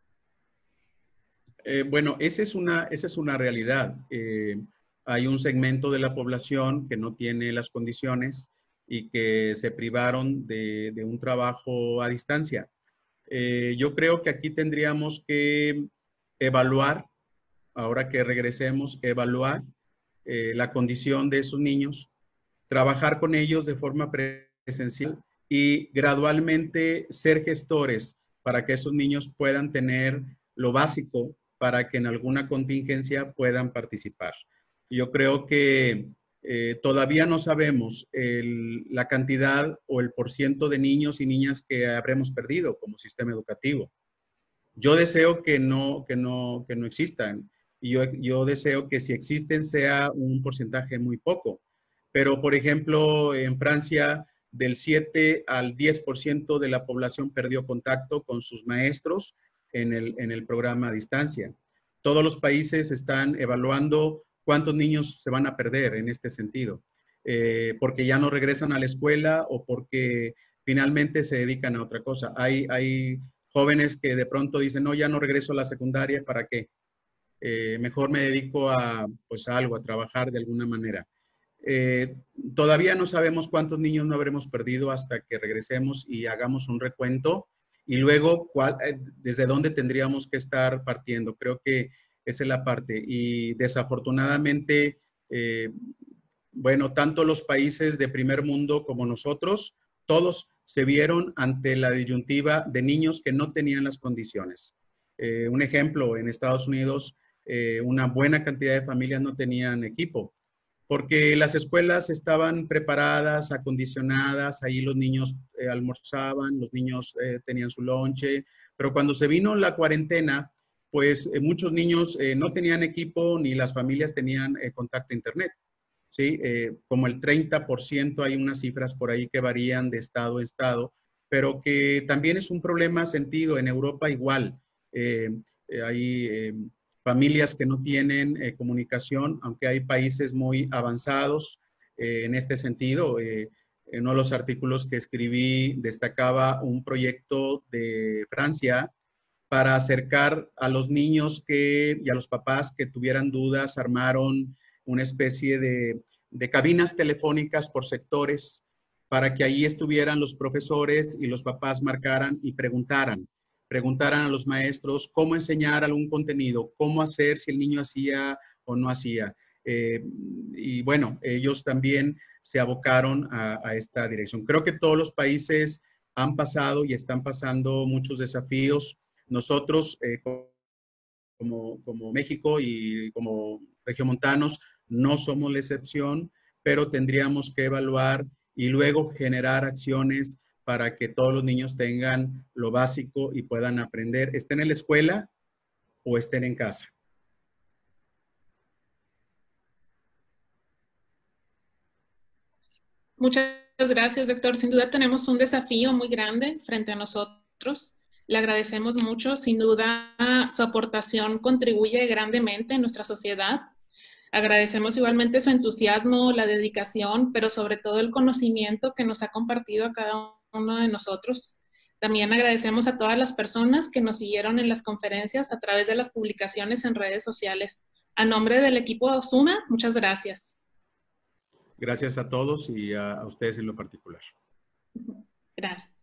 Bueno, esa es una realidad. Hay un segmento de la población que no tiene las condiciones y que se privaron de un trabajo a distancia. Yo creo que aquí tendríamos que evaluar, ahora que regresemos, evaluar la condición de esos niños, trabajar con ellos de forma presencial y gradualmente ser gestores para que esos niños puedan tener lo básico para que en alguna contingencia puedan participar. Yo creo que todavía no sabemos la cantidad o el porciento de niños y niñas que habremos perdido como sistema educativo. Yo deseo que no existan. Y yo deseo que si existen sea un porcentaje muy poco. Pero, por ejemplo, en Francia, del 7 al 10% de la población perdió contacto con sus maestros en el programa a distancia. Todos los países están evaluando cuántos niños se van a perder en este sentido, porque ya no regresan a la escuela o porque finalmente se dedican a otra cosa. Hay jóvenes que de pronto dicen, no, ya no regreso a la secundaria, ¿para qué? Mejor me dedico a algo, a trabajar de alguna manera. Todavía no sabemos cuántos niños no habremos perdido hasta que regresemos y hagamos un recuento y luego desde dónde tendríamos que estar partiendo. Creo que esa es la parte. Y desafortunadamente, bueno, tanto los países de primer mundo como nosotros, todos se vieron ante la disyuntiva de niños que no tenían las condiciones. Un ejemplo, en Estados Unidos, una buena cantidad de familias no tenían equipo porque las escuelas estaban preparadas, acondicionadas, ahí los niños almorzaban, los niños tenían su lonche, pero cuando se vino la cuarentena, pues muchos niños no tenían equipo ni las familias tenían contacto a internet. ¿Sí? Como el 30%, hay unas cifras por ahí que varían de estado a estado, pero que también es un problema sentido. En Europa igual, hay familias que no tienen comunicación, aunque hay países muy avanzados en este sentido. En uno de los artículos que escribí destacaba un proyecto de Francia para acercar a los niños y a los papás que tuvieran dudas, armaron una especie de cabinas telefónicas por sectores para que ahí estuvieran los profesores y los papás marcaran y preguntaran a los maestros cómo enseñar algún contenido, cómo hacer si el niño hacía o no hacía. Y bueno, ellos también se abocaron a esta dirección. Creo que todos los países han pasado y están pasando muchos desafíos. Nosotros, como México y como regiomontanos, no somos la excepción, pero tendríamos que evaluar y luego generar acciones para que todos los niños tengan lo básico y puedan aprender, estén en la escuela o estén en casa. Muchas gracias, doctor. Sin duda tenemos un desafío muy grande frente a nosotros. Le agradecemos mucho. Sin duda, su aportación contribuye grandemente en nuestra sociedad. Agradecemos igualmente su entusiasmo, la dedicación, pero sobre todo el conocimiento que nos ha compartido a cada uno de nosotros. También agradecemos a todas las personas que nos siguieron en las conferencias a través de las publicaciones en redes sociales. A nombre del equipo de Osuna, muchas gracias. Gracias a todos y a ustedes en lo particular. Gracias.